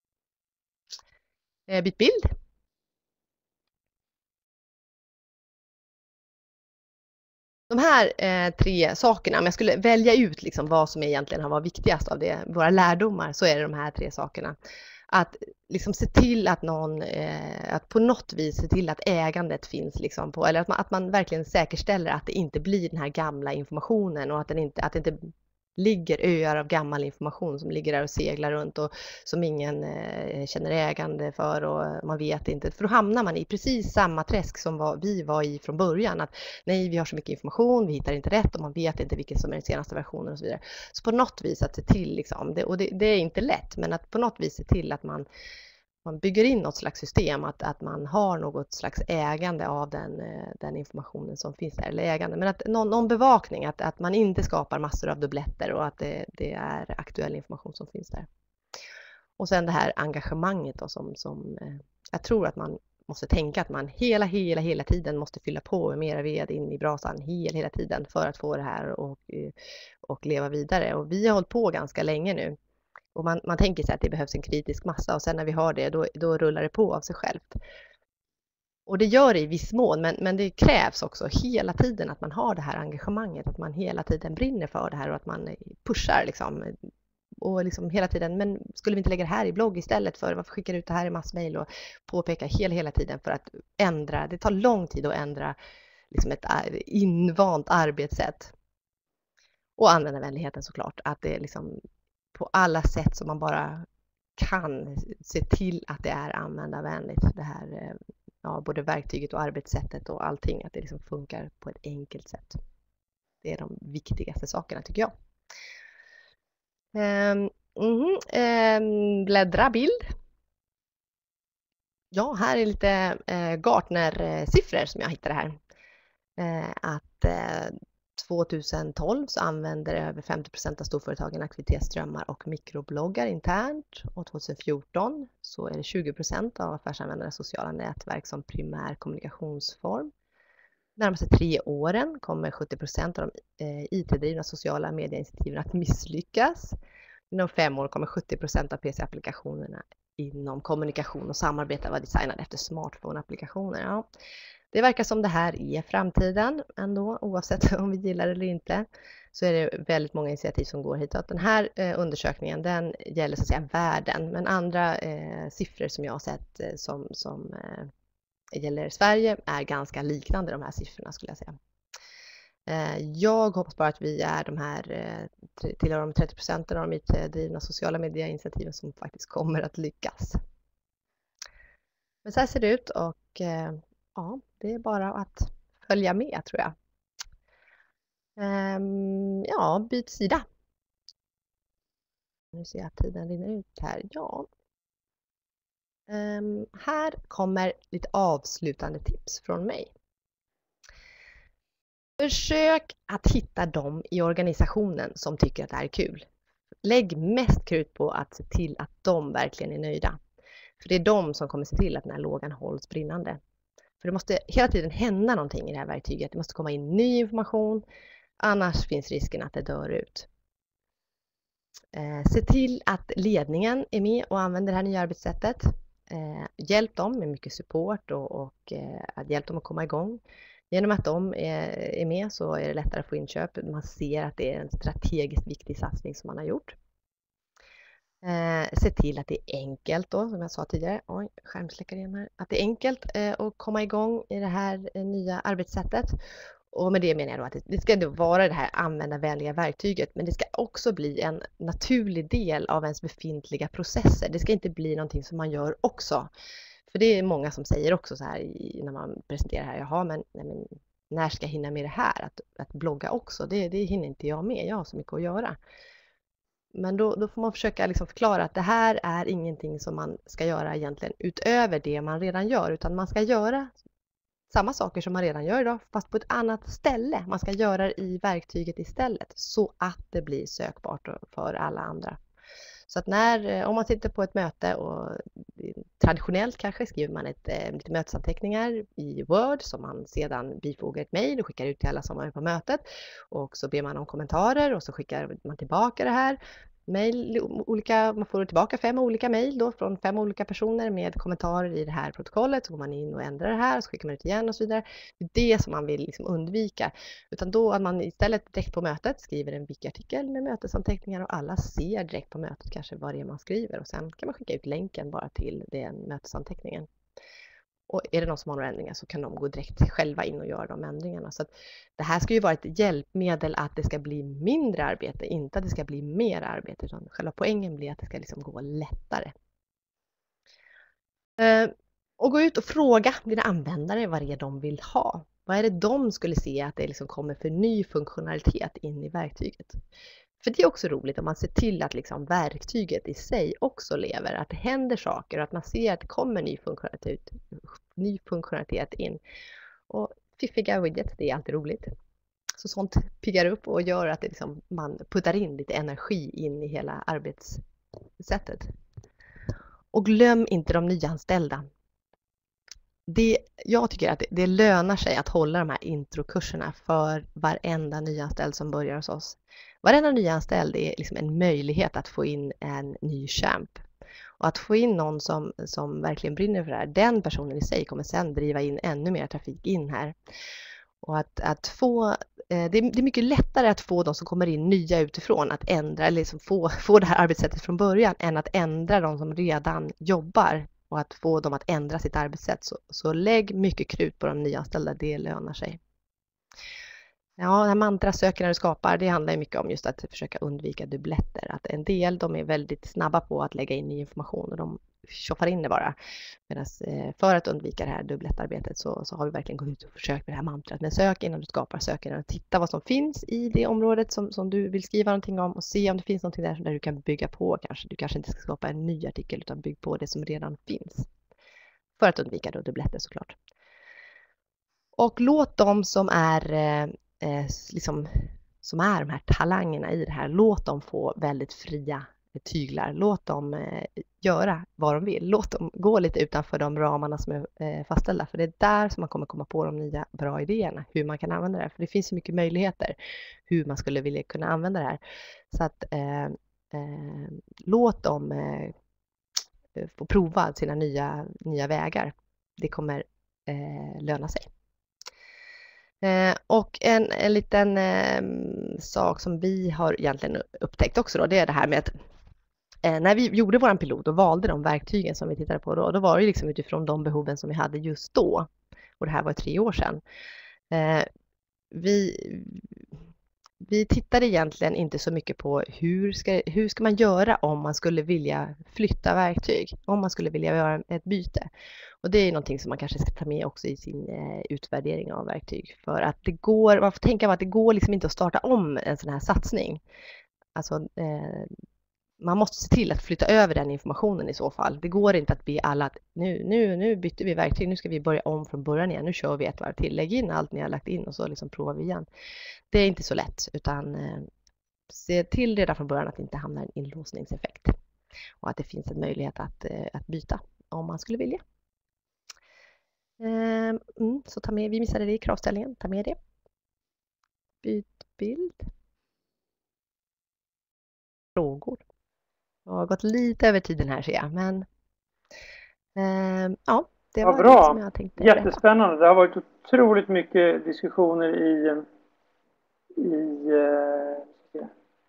Eh, byt bild. De här eh, tre sakerna, om jag skulle välja ut liksom vad som egentligen har varit viktigast av det, våra lärdomar, så är det de här tre sakerna. Att liksom se till att någon, eh, att på något vis se till att ägandet finns liksom på, eller att man, att man verkligen säkerställer att det inte blir den här gamla informationen och att, den inte, att det inte ligger öar av gammal information som ligger där och seglar runt och som ingen eh, känner ägande för och man vet inte. För då hamnar man i precis samma träsk som var, vi var i från början. Att nej, vi har så mycket information, vi hittar inte rätt och man vet inte vilken som är den senaste versionen och så vidare. Så på något vis att se till, liksom, det, och det, det är inte lätt, men att på något vis se till att man man bygger in något slags system, att, att man har något slags ägande av den, den informationen som finns där, eller ägande, men att någon, någon bevakning, att, att man inte skapar massor av dubbletter och att det, det är aktuell information som finns där. Och sen det här engagemanget då, som, som jag tror att man måste tänka att man hela, hela, hela tiden måste fylla på med mera ved in i brasan hela, hela tiden för att få det här och, och leva vidare. Och vi har hållit på ganska länge nu. Och man, man tänker sig att det behövs en kritisk massa och sen när vi har det då, då rullar det på av sig självt. Och det gör det i viss mån, men, men det krävs också hela tiden att man har det här engagemanget, att man hela tiden brinner för det här och att man pushar liksom. Och liksom hela tiden, men skulle vi inte lägga det här i blogg istället för varför skickar ut det här i massmail och påpeka hela, hela tiden för att ändra, det tar lång tid att ändra liksom ett invant arbetssätt. Och användarvänligheten såklart, att det liksom på alla sätt som man bara kan se till att det är användarvänligt. Det här, ja, både verktyget och arbetssättet och allting, att det liksom funkar på ett enkelt sätt. Det är de viktigaste sakerna tycker jag. Um, mm, um, bläddra bild. Ja, här är lite eh, Gartner-siffror som jag hittade här. Eh, att eh, tjugohundratolv så använder över femtio procent av storföretagen aktivitetsströmmar och mikrobloggar internt. Och tjugohundrafjorton så är det tjugo procent av affärsanvändare sociala nätverk som primär kommunikationsform. De närmaste tre åren kommer sjuttio procent av de eh, I T-drivna sociala medieinitiativen att misslyckas. Inom fem år kommer sjuttio procent av P C-applikationerna inom kommunikation och samarbete vara designade efter smartphone-applikationer. Ja, det verkar som det här är framtiden ändå, oavsett om vi gillar det eller inte. Så är det väldigt många initiativ som går hitåt. Den här eh, undersökningen, den gäller så att säga världen. Men andra eh, siffror som jag har sett eh, som, som eh, gäller Sverige är ganska liknande de här siffrorna skulle jag säga. Eh, jag hoppas bara att vi är de här eh, till de trettio procent av de I T-drivna sociala medieinitiativen som faktiskt kommer att lyckas. Men så här ser det ut och eh, ja, det är bara att följa med tror jag. Um, ja, byt sida. Nu ser jag att tiden rinner ut här. Ja. Um, här kommer lite avslutande tips från mig. Försök att hitta dem i organisationen som tycker att det här är kul. Lägg mest krut på att se till att de verkligen är nöjda. För det är de som kommer se till att den här lågan hålls brinnande. För det måste hela tiden hända någonting i det här verktyget. Det måste komma in ny information. Annars finns risken att det dör ut. Eh, se till att ledningen är med och använder det här nya arbetssättet. Eh, hjälp dem med mycket support och, och eh, hjälp dem att komma igång. Genom att de är, är med så är det lättare att få inköp. Man ser att det är en strategiskt viktig satsning som man har gjort. Eh, se till att det är enkelt då, som jag sa tidigare. Oj, skärmsläckare igen här. Att det är enkelt eh, att komma igång i det här eh, nya arbetssättet. Och med det menar jag då att det, det ska då vara det här användarvänliga verktyget. Men det ska också bli en naturlig del av ens befintliga processer. Det ska inte bli någonting som man gör också. För det är många som säger också så här i, när man presenterar här. Jaha, men, nej, men när ska jag hinna med det här? Att, att blogga också, det, det hinner inte jag med. Jag har så mycket att göra. Men då, då får man försöka liksom förklara att det här är ingenting som man ska göra egentligen utöver det man redan gör. Utan man ska göra samma saker som man redan gör idag fast på ett annat ställe. Man ska göra det i verktyget istället så att det blir sökbart för alla andra. Så att när, om man sitter på ett möte och traditionellt kanske skriver man ett, lite mötesanteckningar i Word som man sedan bifogar ett mejl och skickar ut till alla som är på mötet. Och så ber man om kommentarer och så skickar man tillbaka det här. Mail, olika, man får tillbaka fem olika mejl då från fem olika personer med kommentarer i det här protokollet. Så går man in och ändrar det här och så skickar man ut igen och så vidare. Det är det som man vill liksom undvika. Utan då att man istället direkt på mötet skriver en wiki-artikel med mötesanteckningar och alla ser direkt på mötet kanske vad det är man skriver. Och sen kan man skicka ut länken bara till den mötesanteckningen. Och är det någon som har några ändringar så kan de gå direkt själva in och göra de ändringarna. Så att det här ska ju vara ett hjälpmedel att det ska bli mindre arbete, inte att det ska bli mer arbete. Utan själva poängen blir att det ska liksom gå lättare. Eh, och gå ut och fråga dina användare vad det är de vill ha. Vad är det de skulle se att det liksom kommer för ny funktionalitet in i verktyget? För det är också roligt om man ser till att liksom verktyget i sig också lever. Att det händer saker och att man ser att det kommer ny funktionalitet, ny funktionalitet in. Och fiffiga widgets, det är alltid roligt. Så sånt piggar upp och gör att det liksom, man puttar in lite energi in i hela arbetssättet. Och glöm inte de nyanställda. Det, jag tycker att det, det lönar sig att hålla de här introkurserna för varenda nyanställd som börjar hos oss. Varenda nyanställd är liksom en möjlighet att få in en ny champ. Och att få in någon som, som verkligen brinner för det här, den personen i sig kommer sedan driva in ännu mer trafik in här. Och att, att få, det är, det är mycket lättare att få de som kommer in nya utifrån att ändra, eller liksom få, få det här arbetssättet från början än att ändra de som redan jobbar. Och att få dem att ändra sitt arbetssätt. Så, så lägg mycket krut på de nyanställda, det lönar sig. Ja, det här mantra söker när du skapar, det handlar ju mycket om just att försöka undvika dubbletter. Att en del, de är väldigt snabba på att lägga in ny information och de tjoffar in det bara. Medan för att undvika det här dubblettarbetet så, så har vi verkligen gått ut och försökt med det här mantrat. Men sök innan du skapar, sök innan du tittar vad som finns i det området som, som du vill skriva någonting om och se om det finns någonting där, där du kan bygga på kanske. Du kanske inte ska skapa en ny artikel utan bygg på det som redan finns. För att undvika då dubbletter såklart. Och låt dem som är eh, liksom, som är de här talangerna i det här, låt dem få väldigt fria tyglar. Låt dem eh, göra vad de vill. Låt dem gå lite utanför de ramarna som är eh, fastställda. För det är där som man kommer komma på de nya bra idéerna. Hur man kan använda det här. För det finns så mycket möjligheter hur man skulle vilja kunna använda det här. Så att eh, eh, låt dem eh, få prova sina nya, nya vägar. Det kommer eh, löna sig. Eh, och en, en liten eh, sak som vi har egentligen upptäckt också då, det är det här med att eh, när vi gjorde våran pilot och valde de verktygen som vi tittade på då, då var det liksom utifrån de behoven som vi hade just då. Och det här var tre år sedan. Eh, vi, vi tittade egentligen inte så mycket på hur ska, hur ska man göra om man skulle vilja flytta verktyg, om man skulle vilja göra ett byte. Och det är någonting som man kanske ska ta med också i sin eh, utvärdering av verktyg. För att det går, man får tänka på att det går liksom inte att starta om en sån här satsning. Alltså eh, man måste se till att flytta över den informationen i så fall. Det går inte att be alla att nu, nu, nu byter vi verktyg, nu ska vi börja om från början igen. Nu kör vi ett varv till, lägg in allt ni har lagt in och så liksom provar vi igen. Det är inte så lätt utan eh, se till redan från början att det inte hamnar en inlåsningseffekt. Och att det finns en möjlighet att, eh, att byta om man skulle vilja. Mm, så ta med, vi missade det i kravställningen, ta med det. Byt bild. Frågor. Jag har gått lite över tiden här ser jag, men eh, ja, det var, var bra. Det som jag tänkte. Jättespännande. Det har varit otroligt mycket diskussioner i i, eh,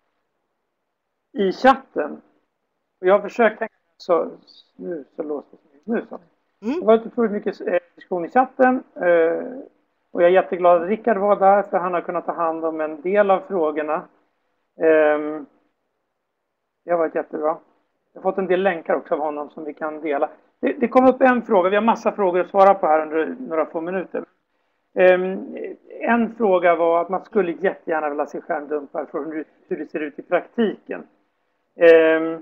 i chatten. Och jag har försökt tänka så nu så låst det nu så. Mm. Det var otroligt mycket eh, diskussion i chatten eh, och jag är jätteglad att Rickard var där för han har kunnat ta hand om en del av frågorna. Eh, det har varit jättebra. Jag har fått en del länkar också av honom som vi kan dela. Det, det kom upp en fråga, vi har massa frågor att svara på här under några få minuter. Eh, en fråga var att man skulle jättegärna vilja se skärmdumpar för hur, hur det ser ut i praktiken. Eh,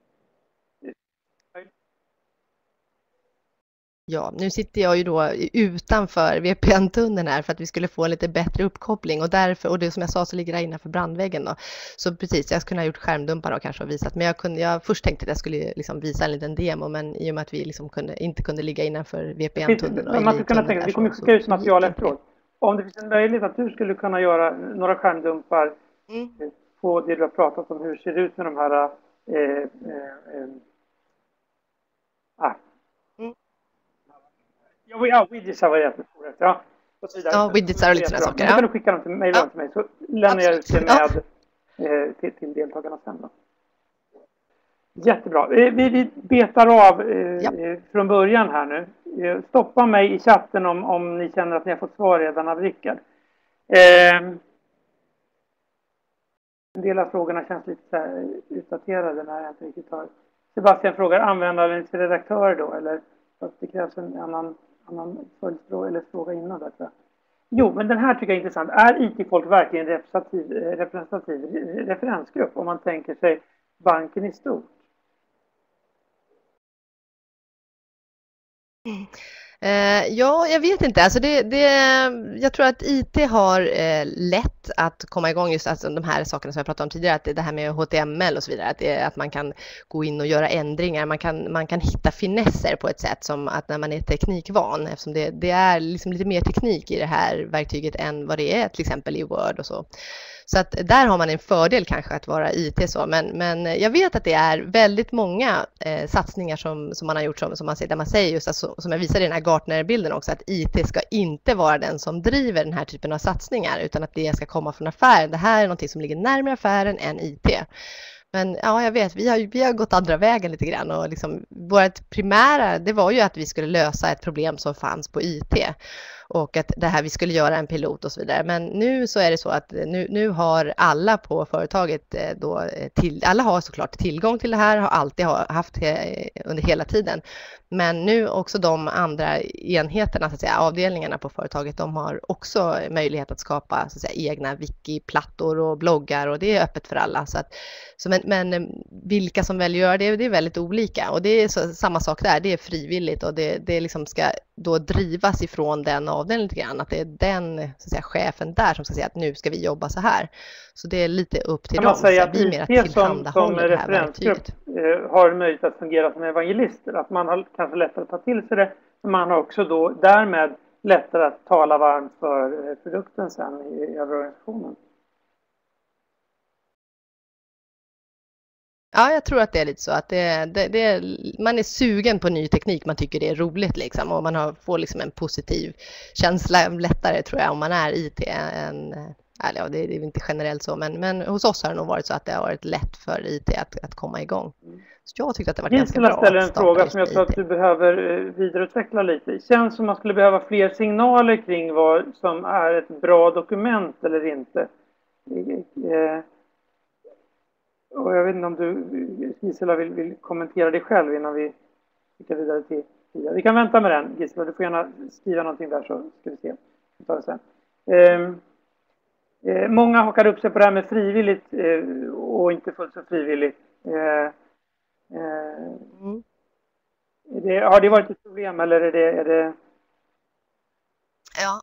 Ja, nu sitter jag ju då utanför V P N-tunneln här för att vi skulle få lite bättre uppkoppling och därför, och det som jag sa så ligger det innanför brandväggen då. Så precis, jag skulle ha gjort skärmdumpar och kanske ha visat, men jag kunde, jag först tänkte att jag skulle liksom visa en liten demo, men i och med att vi liksom kunde, inte kunde ligga innanför V P N-tunneln. Man skulle kunna tänka, vi kommer skicka ut material efteråt. Om det finns en möjlighet att du skulle kunna göra några skärmdumpar mm. på det du har pratat om, hur ser det ut med de här eh, eh, eh, ah. Ja, widgets var jättestora. Ja, ja, widgets är lite sådana saker. Ja. Kan du skicka dem till mig, ja. till mig så lämnar jag ut det med ja. eh, till, till deltagarna sen då. Jättebra. Vi, vi betar av eh, ja. från början här nu. Eh, stoppa mig i chatten om, om ni känner att ni har fått svar redan av Rickard. Eh, en del av frågorna känns lite så här utdaterade när jag inte riktigt har... Sebastian frågar, användaren till redaktör då? Eller att det krävs en annan... annan följdfråga eller fråga innan där, tror jag. Jo, men den här tycker jag är intressant. Är I T-folk verkligen representativ, representativ referensgrupp om man tänker sig banken i stort? Mm. Eh, ja, jag vet inte. Alltså det, det, jag tror att I T har eh, lätt att komma igång just alltså de här sakerna som jag pratade om tidigare, att det, det här med H T M L och så vidare, att, det, att man kan gå in och göra ändringar, man kan, man kan hitta finesser på ett sätt som att när man är teknikvan, eftersom det, det är liksom lite mer teknik i det här verktyget än vad det är till exempel i Word och så. Så att där har man en fördel kanske att vara I T så, men, men jag vet att det är väldigt många eh, satsningar som, som man har gjort som, som man säger, där man säger just alltså, som jag visade i den här Gartner-bilden också, att I T ska inte vara den som driver den här typen av satsningar utan att det ska komma från affären. Det här är något som ligger närmare affären än I T. Men ja, jag vet, vi har, vi har gått andra vägen lite grann och liksom, vårt primära, det var ju att vi skulle lösa ett problem som fanns på I T. och att det här vi skulle göra en pilot och så vidare. Men nu så är det så att nu, nu har alla på företaget då till, alla har såklart tillgång till det här, har alltid haft det under hela tiden. Men nu också de andra enheterna, så att säga, avdelningarna på företaget, de har också möjlighet att skapa så att säga, egna wiki-plattor och bloggar, och det är öppet för alla. Så att, så men, men vilka som väljer att göra det, det är väldigt olika, och det är så, samma sak där, det är frivilligt, och det, det liksom ska då drivas ifrån den avdelningen lite grann, att det är den så att säga, chefen där som ska säga att nu ska vi jobba så här. Så det är lite upp till kan dem. man säga att vi I T som, som referensgrupp eh, har möjlighet att fungera som evangelister, att man har kanske lättare att ta till sig det, men man har också då därmed lättare att tala varmt för eh, produkten sen i, i organisationen. Ja, jag tror att det är lite så att det, det, det, man är sugen på ny teknik, man tycker det är roligt liksom, och man har, får liksom en positiv känsla lättare tror jag om man är I T än, eller ja, det är inte generellt så, men, men hos oss har det nog varit så att det har varit lätt för I T att, att komma igång. Så jag tyckte att det var ganska bra. Jag ställer en fråga som jag tror att du behöver vidareutveckla lite. Det känns som man skulle behöva fler signaler kring vad som är ett bra dokument eller inte. Och jag vet inte om du, Gisela, vill, vill kommentera det själv innan vi skickar vidare till Pia. Vi kan vänta med den, Gisela. Du får gärna skriva någonting där så ska vi se. Vi tar det sen. Eh, eh, många hakar upp sig på det här med frivilligt eh, och inte fullt så frivilligt. Eh, eh, mm. det, har det varit ett problem eller är det... Är det... Ja.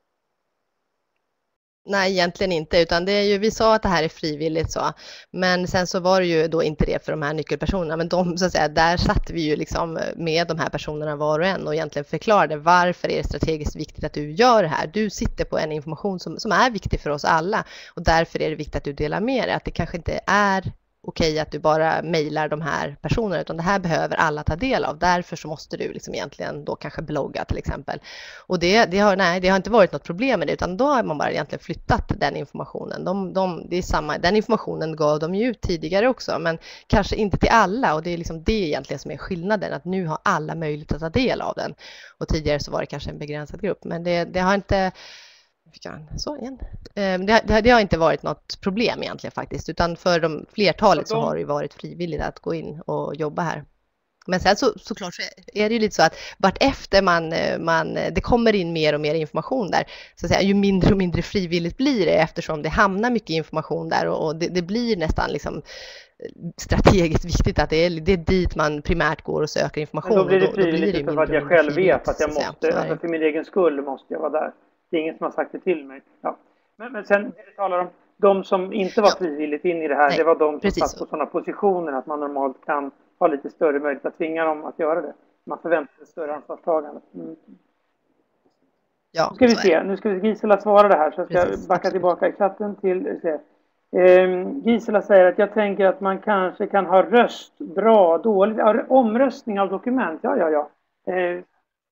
Nej, egentligen inte, utan det är ju, vi sa att det här är frivilligt så, men sen så var det ju då inte det för de här nyckelpersonerna, men de, så att säga, där satt vi ju liksom med de här personerna var och en och egentligen förklarade varför är det strategiskt viktigt att du gör det här. Du sitter på en information som, som är viktig för oss alla, och därför är det viktigt att du delar med dig, att det kanske inte är okej att du bara mejlar de här personerna, utan det här behöver alla ta del av. Därför så måste du liksom egentligen då kanske blogga till exempel. Och det, det, har, nej, det har inte varit något problem med det, utan då har man bara egentligen flyttat den informationen. De, de, det är samma, den informationen gav de ju ut tidigare också, men kanske inte till alla, och det är liksom det egentligen som är skillnaden, att nu har alla möjlighet att ta del av den. Och tidigare så var det kanske en begränsad grupp, men det, det har inte... Så igen. Det, det, det har inte varit något problem egentligen faktiskt, utan för de flertalet så har det varit frivilligt att gå in och jobba här. Men sen så, såklart så är det ju lite så att vart efter man, man, det kommer in mer och mer information där, så att säga, ju mindre och mindre frivilligt blir det, eftersom det hamnar mycket information där, och, och det, det blir nästan liksom strategiskt viktigt att det är, det är dit man primärt går och söker information. Men då blir det frivilligt, och då, då blir det för att jag själv vet att jag måste, alltså för min egen skull måste jag vara där. Det är ingen som har sagt det till mig. Ja. Men, men sen, det du talar om, de som inte var ja. frivilligt in i det här, Nej, det var de som satt på sådana positioner att man normalt kan ha lite större möjlighet att tvinga dem att göra det. Man förväntar sig större ansvarstagande. Mm. Ja, nu ska vi se, nu ska vi Gisela svara det här, så jag ska Precis. backa tillbaka i chatten till... Se. Eh, Gisela säger att jag tänker att man kanske kan ha röst, bra, dåligt, ja, omröstning av dokument, ja, ja, ja. Eh,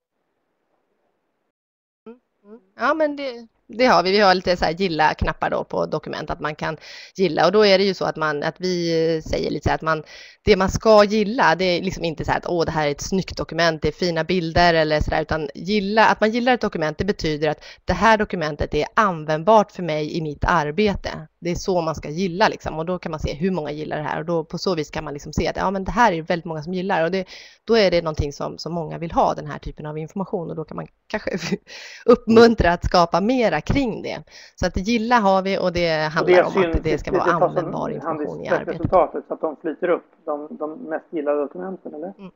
Ja, men det, det har vi. Vi har lite så här gilla-knappar då på dokument, att man kan gilla. Och då är det ju så att, man, att vi säger lite så här att man, det man ska gilla, det är liksom inte så här att åh, det här är ett snyggt dokument, det är fina bilder eller så där, utan gilla, att man gillar ett dokument, det betyder att det här dokumentet är användbart för mig i mitt arbete. Det är så man ska gilla liksom, och då kan man se hur många gillar det här, och då på så vis kan man liksom se att ja, men det här är väldigt många som gillar, och det, då är det någonting som, som många vill ha, den här typen av information, och då kan man kanske uppmuntra att skapa mera kring det. Så att gilla har vi, och det handlar och det om att det ska vara användbar information i arbetet. Resultatet så att de flyter upp, de, de mest gillade dokumenten, eller? Mm.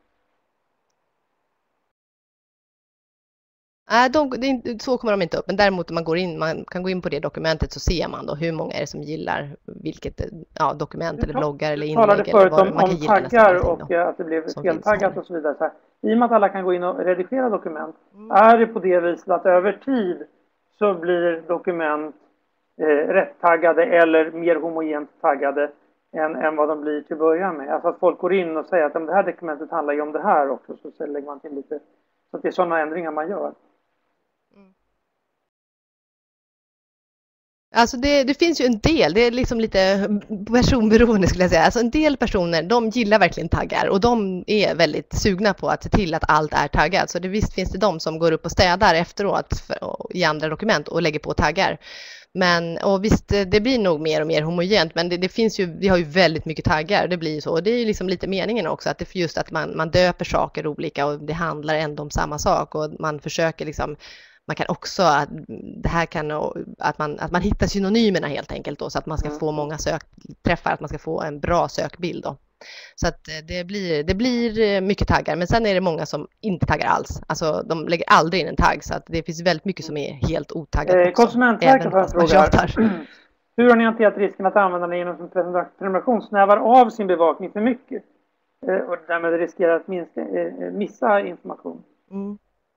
Nej, de, det, så kommer de inte upp, men däremot om man, går in, man kan gå in på det dokumentet, så ser man då hur många är det som gillar vilket ja, dokument eller bloggar eller inlägg. Du talade förut om, om taggar och då, att det blev feltaggat och så vidare. Så här, i och med att alla kan gå in och redigera dokument, mm. är det på det viset att över tid så blir dokument eh, rätt taggade eller mer homogent taggade än, än vad de blir till början med. Alltså att folk går in och säger att det här dokumentet handlar ju om det här också, så lägger man till lite, så att det är sådana ändringar man gör. Alltså det, det finns ju en del, det är liksom lite personberoende skulle jag säga. Alltså en del personer, de gillar verkligen taggar och de är väldigt sugna på att se till att allt är taggat. Så det, visst finns det de som går upp och städar efteråt för, i andra dokument och lägger på taggar. Men, och visst, det blir nog mer och mer homogent, men det, det finns ju, vi har ju väldigt mycket taggar, det blir ju så. Och det är ju liksom lite meningen också, att det just att man, man döper saker olika och det handlar ändå om samma sak och man försöker liksom. Man kan också, att det här kan, att man, att man hittar synonymerna helt enkelt då, så att man ska få många sökträffar, att man ska få en bra sökbild då. Så att det blir, det blir mycket taggar, men sen är det många som inte taggar alls. Alltså de lägger aldrig in en tagg, så att det finns väldigt mycket som är helt otaggat eh, Konsumentverket har en fråga. Hur har ni hanterat risken att användarna genom sin prenumeration snävar av sin bevakning för mycket eh, och därmed riskerar att minska, eh, missa information? Mm.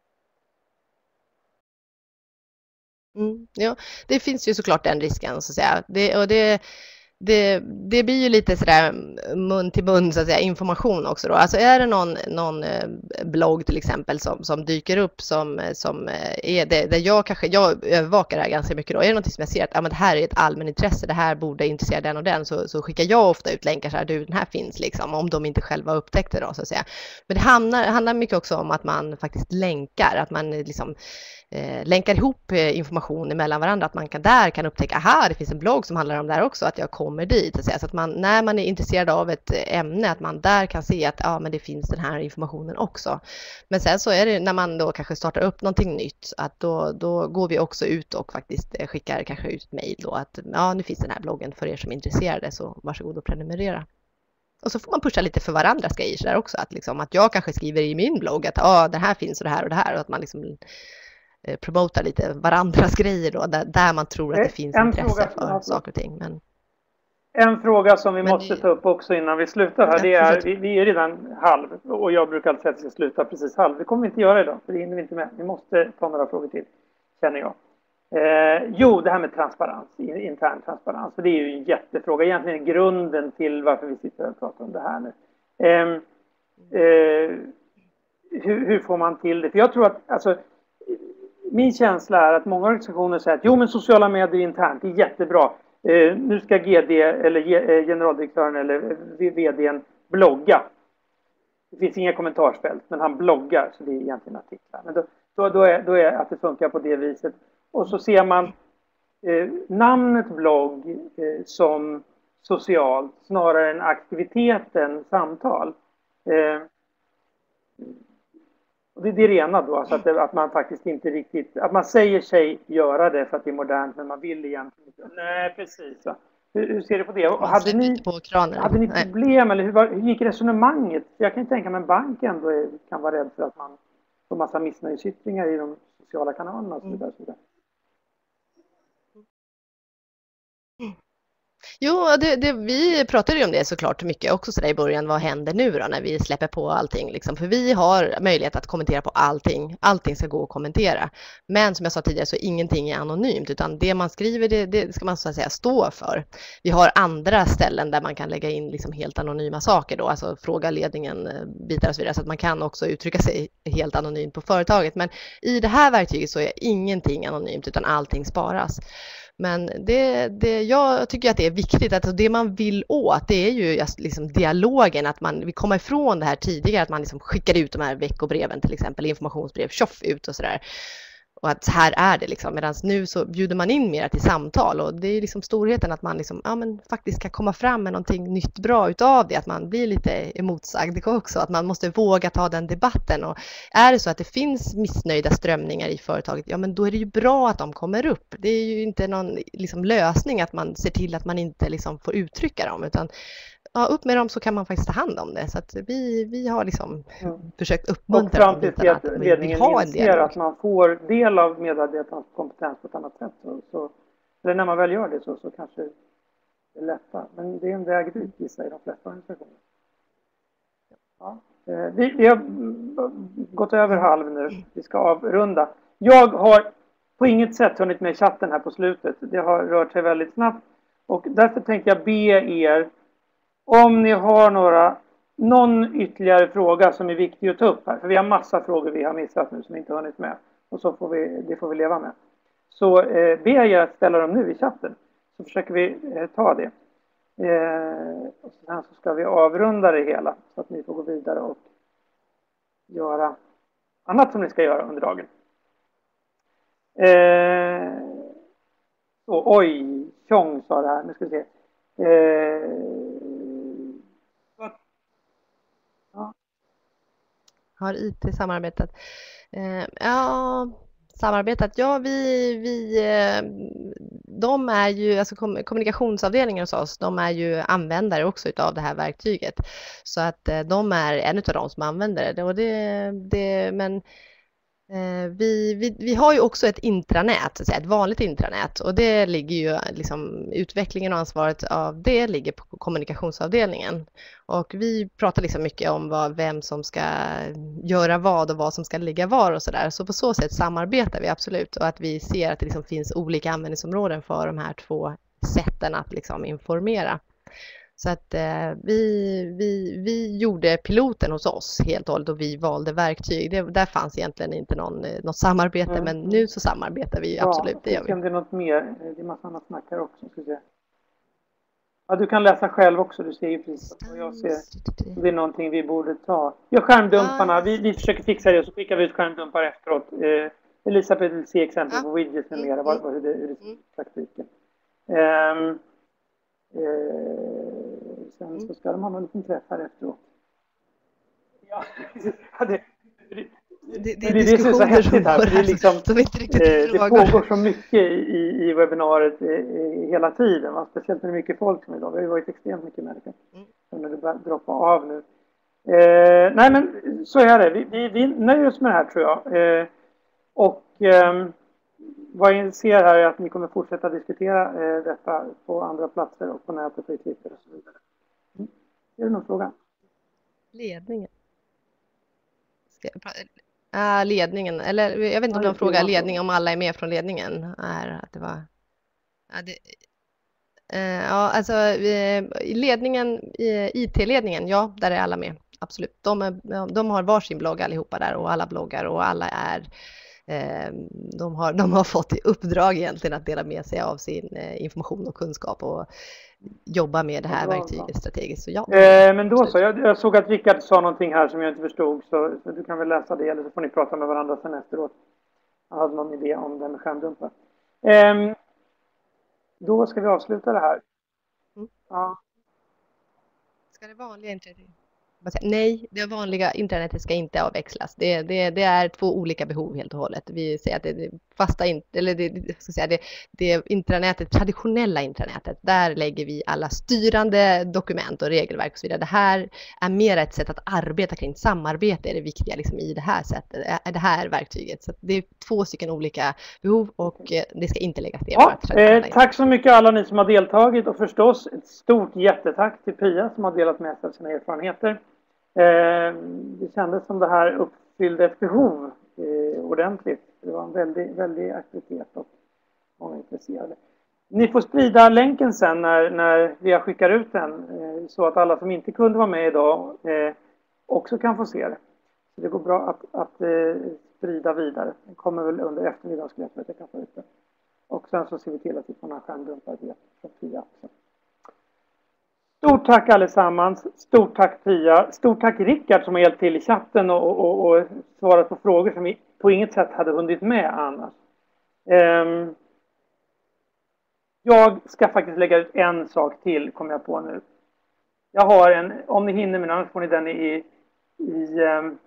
Mm, ja, det finns ju såklart den risken så att säga. Det, och det, det, det blir ju lite sådär mun till mun så att säga, information också då. Alltså är det någon, någon blogg till exempel som, som dyker upp som, som är det, där jag kanske, jag övervakar det här ganska mycket då. Är det något som jag ser att ja, men det här är ett allmänintresse, det här borde intressera den och den, så, så skickar jag ofta ut länkar så här, du den här finns liksom, om de inte själva upptäckte då så att säga. Men det handlar, handlar mycket också om att man faktiskt länkar, att man liksom Eh, länkar ihop eh, information mellan varandra, att man kan, där kan upptäcka, aha, det finns en blogg som handlar om det här också, att jag kommer dit. Så att man, när man är intresserad av ett ämne, att man där kan se att ja, men det finns den här informationen också. Men sen så är det när man då kanske startar upp någonting nytt, att då, då går vi också ut och faktiskt skickar kanske ut ett mejl då, att ja, nu finns den här bloggen för er som är intresserade, så varsågod och prenumerera. Och så får man pusha lite för varandras grejer så där också, att, liksom, att jag kanske skriver i min blogg att ja, det här finns och det här och det här, och att man liksom promota lite varandras grejer då, där, där man tror att det finns en intresse för alltså, saker och ting. Men... En fråga som vi men måste det... ta upp också innan vi slutar här, det är, vi, vi är redan halv, och jag brukar alltid säga att vi ska sluta precis halv. Det kommer vi inte göra idag, för det hinner vi inte med. Vi måste ta några frågor till, känner jag. Eh, jo, det här med transparens, intern transparens, för det är ju en jättefråga, egentligen grunden till varför vi sitter och pratar om det här nu. Eh, eh, hur, hur får man till det? För jag tror att, alltså, min känsla är att många organisationer säger att jo, men sociala medier internt är jättebra. Eh, nu ska G D eller generaldirektören eller vdn blogga. Det finns inga kommentarsfält, men han bloggar, så det är egentligen artiklar. Men då, då, då, är, då är att det funkar på det viset. Och så ser man eh, namnet blogg eh, som socialt snarare än aktiviteten samtal. Eh, Och det är det rena då, alltså att, det, att man faktiskt inte riktigt, att man säger sig göra det för att det är modernt, men man vill egentligen inte. Nej, precis. Va? Hur, hur ser du på det? Och hade ni, på kranen. hade ni problem, eller hur, var, hur gick resonemanget? Jag kan ju tänka mig en bank ändå är, kan vara rädd för att man får massa missnöjesyttringar i de sociala kanalerna och så vidare. Och så vidare. Jo, det, det, vi pratade ju om det såklart mycket också så där i början. Vad händer nu då när vi släpper på allting? Liksom? För vi har möjlighet att kommentera på allting. Allting ska gå att kommentera. Men som jag sa tidigare så ingenting är anonymt, utan det man skriver det, det ska man så att säga stå för. Vi har andra ställen där man kan lägga in liksom helt anonyma saker då, alltså fråga ledningen, bitar och så vidare, så att man kan också uttrycka sig helt anonymt på företaget. Men i det här verktyget så är ingenting anonymt, utan allting sparas. Men det, det, jag tycker att det är viktigt att det man vill åt, det är ju just liksom dialogen, att man vill komma ifrån det här tidigare, att man liksom skickar ut de här veckobreven till exempel, informationsbrev, tjoff ut och sådär. Och att här är det liksom, medan nu så bjuder man in mer till samtal, och det är liksom storheten att man liksom, ja, men faktiskt kan komma fram med någonting nytt bra utav det, att man blir lite emotsagd också, att man måste våga ta den debatten. Och är det så att det finns missnöjda strömningar i företaget, ja men då är det ju bra att de kommer upp. Det är ju inte någon liksom lösning att man ser till att man inte liksom får uttrycka dem, utan ja, upp med dem så kan man faktiskt ta hand om det. Så att vi, vi har liksom mm. försökt uppmuntra och fram till att ledningen inser att man får del av medarbetarnas kompetens på ett annat sätt. Så, så, eller när man väl gör det så, så kanske det är lättare. Men det är en väg ut, gissar i de flesta organisationer. Ja. Vi, vi har gått över halv nu. Vi ska avrunda. Jag har på inget sätt hunnit med chatten här på slutet. Det har rört sig väldigt snabbt. Och därför tänkte jag be er, om ni har några, någon ytterligare fråga som är viktig att ta upp här. För vi har massa frågor vi har missat nu som vi inte har hunnit med. Och så får vi, det får vi leva med. så eh, ber jag er att ställa dem nu i chatten. Så försöker vi eh, ta det. Eh, och sen så ska vi avrunda det hela så att ni får gå vidare och göra annat som ni ska göra under dagen. Eh, så, oj, Tjong sa det här. Nu ska vi se. Eh, ja. Har I T samarbetat? Eh, ja, samarbetat. Ja, vi, vi, eh, de är ju, alltså kom, kommunikationsavdelningen hos oss, de är ju användare också utav det här verktyget. Så att eh, de är en utav de som använder det. Och det, det men Eh, Vi, vi, vi har ju också ett intranät, så att säga, ett vanligt intranät, och det ligger ju liksom, utvecklingen och ansvaret av det ligger på kommunikationsavdelningen. Och vi pratar liksom mycket om vad, vem som ska göra vad och vad som ska ligga var och sådär. Så på så sätt samarbetar vi absolut, och att vi ser att det liksom finns olika användningsområden för de här två sätten att liksom informera. Så att eh, vi, vi, vi gjorde piloten hos oss helt och hållet, och vi valde verktyg. Det, där fanns egentligen inte någon, något samarbete, mm. men nu så samarbetar vi absolut. Ja, det gör vi. Om det är något mer, det är massa annat snack här också. Ska se. Ja, du kan läsa själv också, du ser ju precis vad jag ser. Det är någonting vi borde ta. Ja, skärmdumparna, vi, vi försöker fixa det och så skickar vi ut skärmdumpar efteråt. Eh, Elisabeth vill se exempel på widgets med mera, vad, hur det är i praktiken. Um, Eh, sen så ska de ha någon liten träff här efteråt. Ja, det, det, det, det, det är så häftigt här. Det, är liksom, eh, det pågår så mycket i, i webbinariet eh, hela tiden. Va? Speciellt när det är mycket folk som idag. Det har ju varit extremt mycket människor. Så när det börjar droppa av nu. Eh, nej men så är det. Vi, vi, vi nöjer oss med det här tror jag. Eh, och... Eh, vad jag ser här är att ni kommer fortsätta diskutera eh, detta på andra platser och på nätet och i Twitter och så vidare. Mm. Är det någon fråga? Ledningen. Ska jag prata? Ah, ledningen. Eller jag vet inte om ja, de frågar ledning, om alla är med från ledningen. Är att det var... Ja, det... eh, ja alltså eh, ledningen, eh, I T-ledningen, ja, där är alla med. Absolut. De, är, de har varsin blogg allihopa där, och alla bloggar, och alla är... De har, de har fått i uppdrag egentligen att dela med sig av sin information och kunskap och jobba med det här verktyget strategiskt. Så ja, eh, men då så, jag, jag såg att Rickard sa någonting här som jag inte förstod, så, så du kan väl läsa det eller så får ni prata med varandra sen efteråt. Jag hade någon idé om det med skärmdumpar. Eh, då ska vi avsluta det här. Mm. Ja. Ska det vanliga internet? Nej, det vanliga internetet ska inte avväxlas. Det, det, det är två olika behov helt och hållet. Vi säger att det, det fasta, eller det, ska säga, det, det intranätet, traditionella intranätet, där lägger vi alla styrande dokument och regelverk och så vidare. Det här är mer ett sätt att arbeta kring. Samarbete är det viktiga liksom, i det här sättet, det här verktyget. Så det är två stycken olika behov, och det ska inte läggas ner. Ja, eh, tack så mycket alla ni som har deltagit, och förstås ett stort jättetack till Pia som har delat med sig av sina erfarenheter. Eh, det kändes som det här uppfyllde ett behov eh, ordentligt. Det var en väldig, väldig aktivitet och många intresserade. Ni får sprida länken sen när, när vi skickar ut den eh, så att alla som inte kunde vara med idag eh, också kan få se det. Så det går bra att, att eh, sprida vidare. Den kommer väl under eftermiddagen skulle jag tro att jag kan få ut det. Och sen så ser vi till att vi får några skärmdumpar från Pia också. Stort tack allesammans. Stort tack Pia. Stort tack Rickard som har hjälpt till i chatten och, och, och svarat på frågor som vi på inget sätt hade hunnit med annars. Um, jag ska faktiskt lägga ut en sak till, kommer jag på nu. Jag har en, om ni hinner, men annars får ni den i, i, um,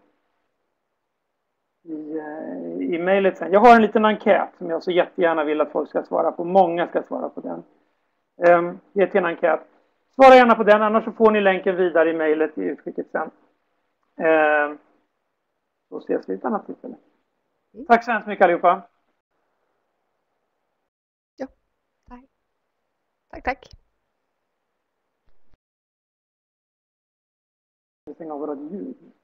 i, uh, i mejlet sen. Jag har en liten enkät som jag så jättegärna vill att folk ska svara på. Många ska svara på den. Um, ge till en enkät. Svara gärna på den, annars så får ni länken vidare i mejlet i utskicket sen. Eh, då ses vi i ett annat tillfälle. Mm. Tack så hemskt mycket allihopa. Ja, tack. Tack, tack. Vi stänger av våra ljud.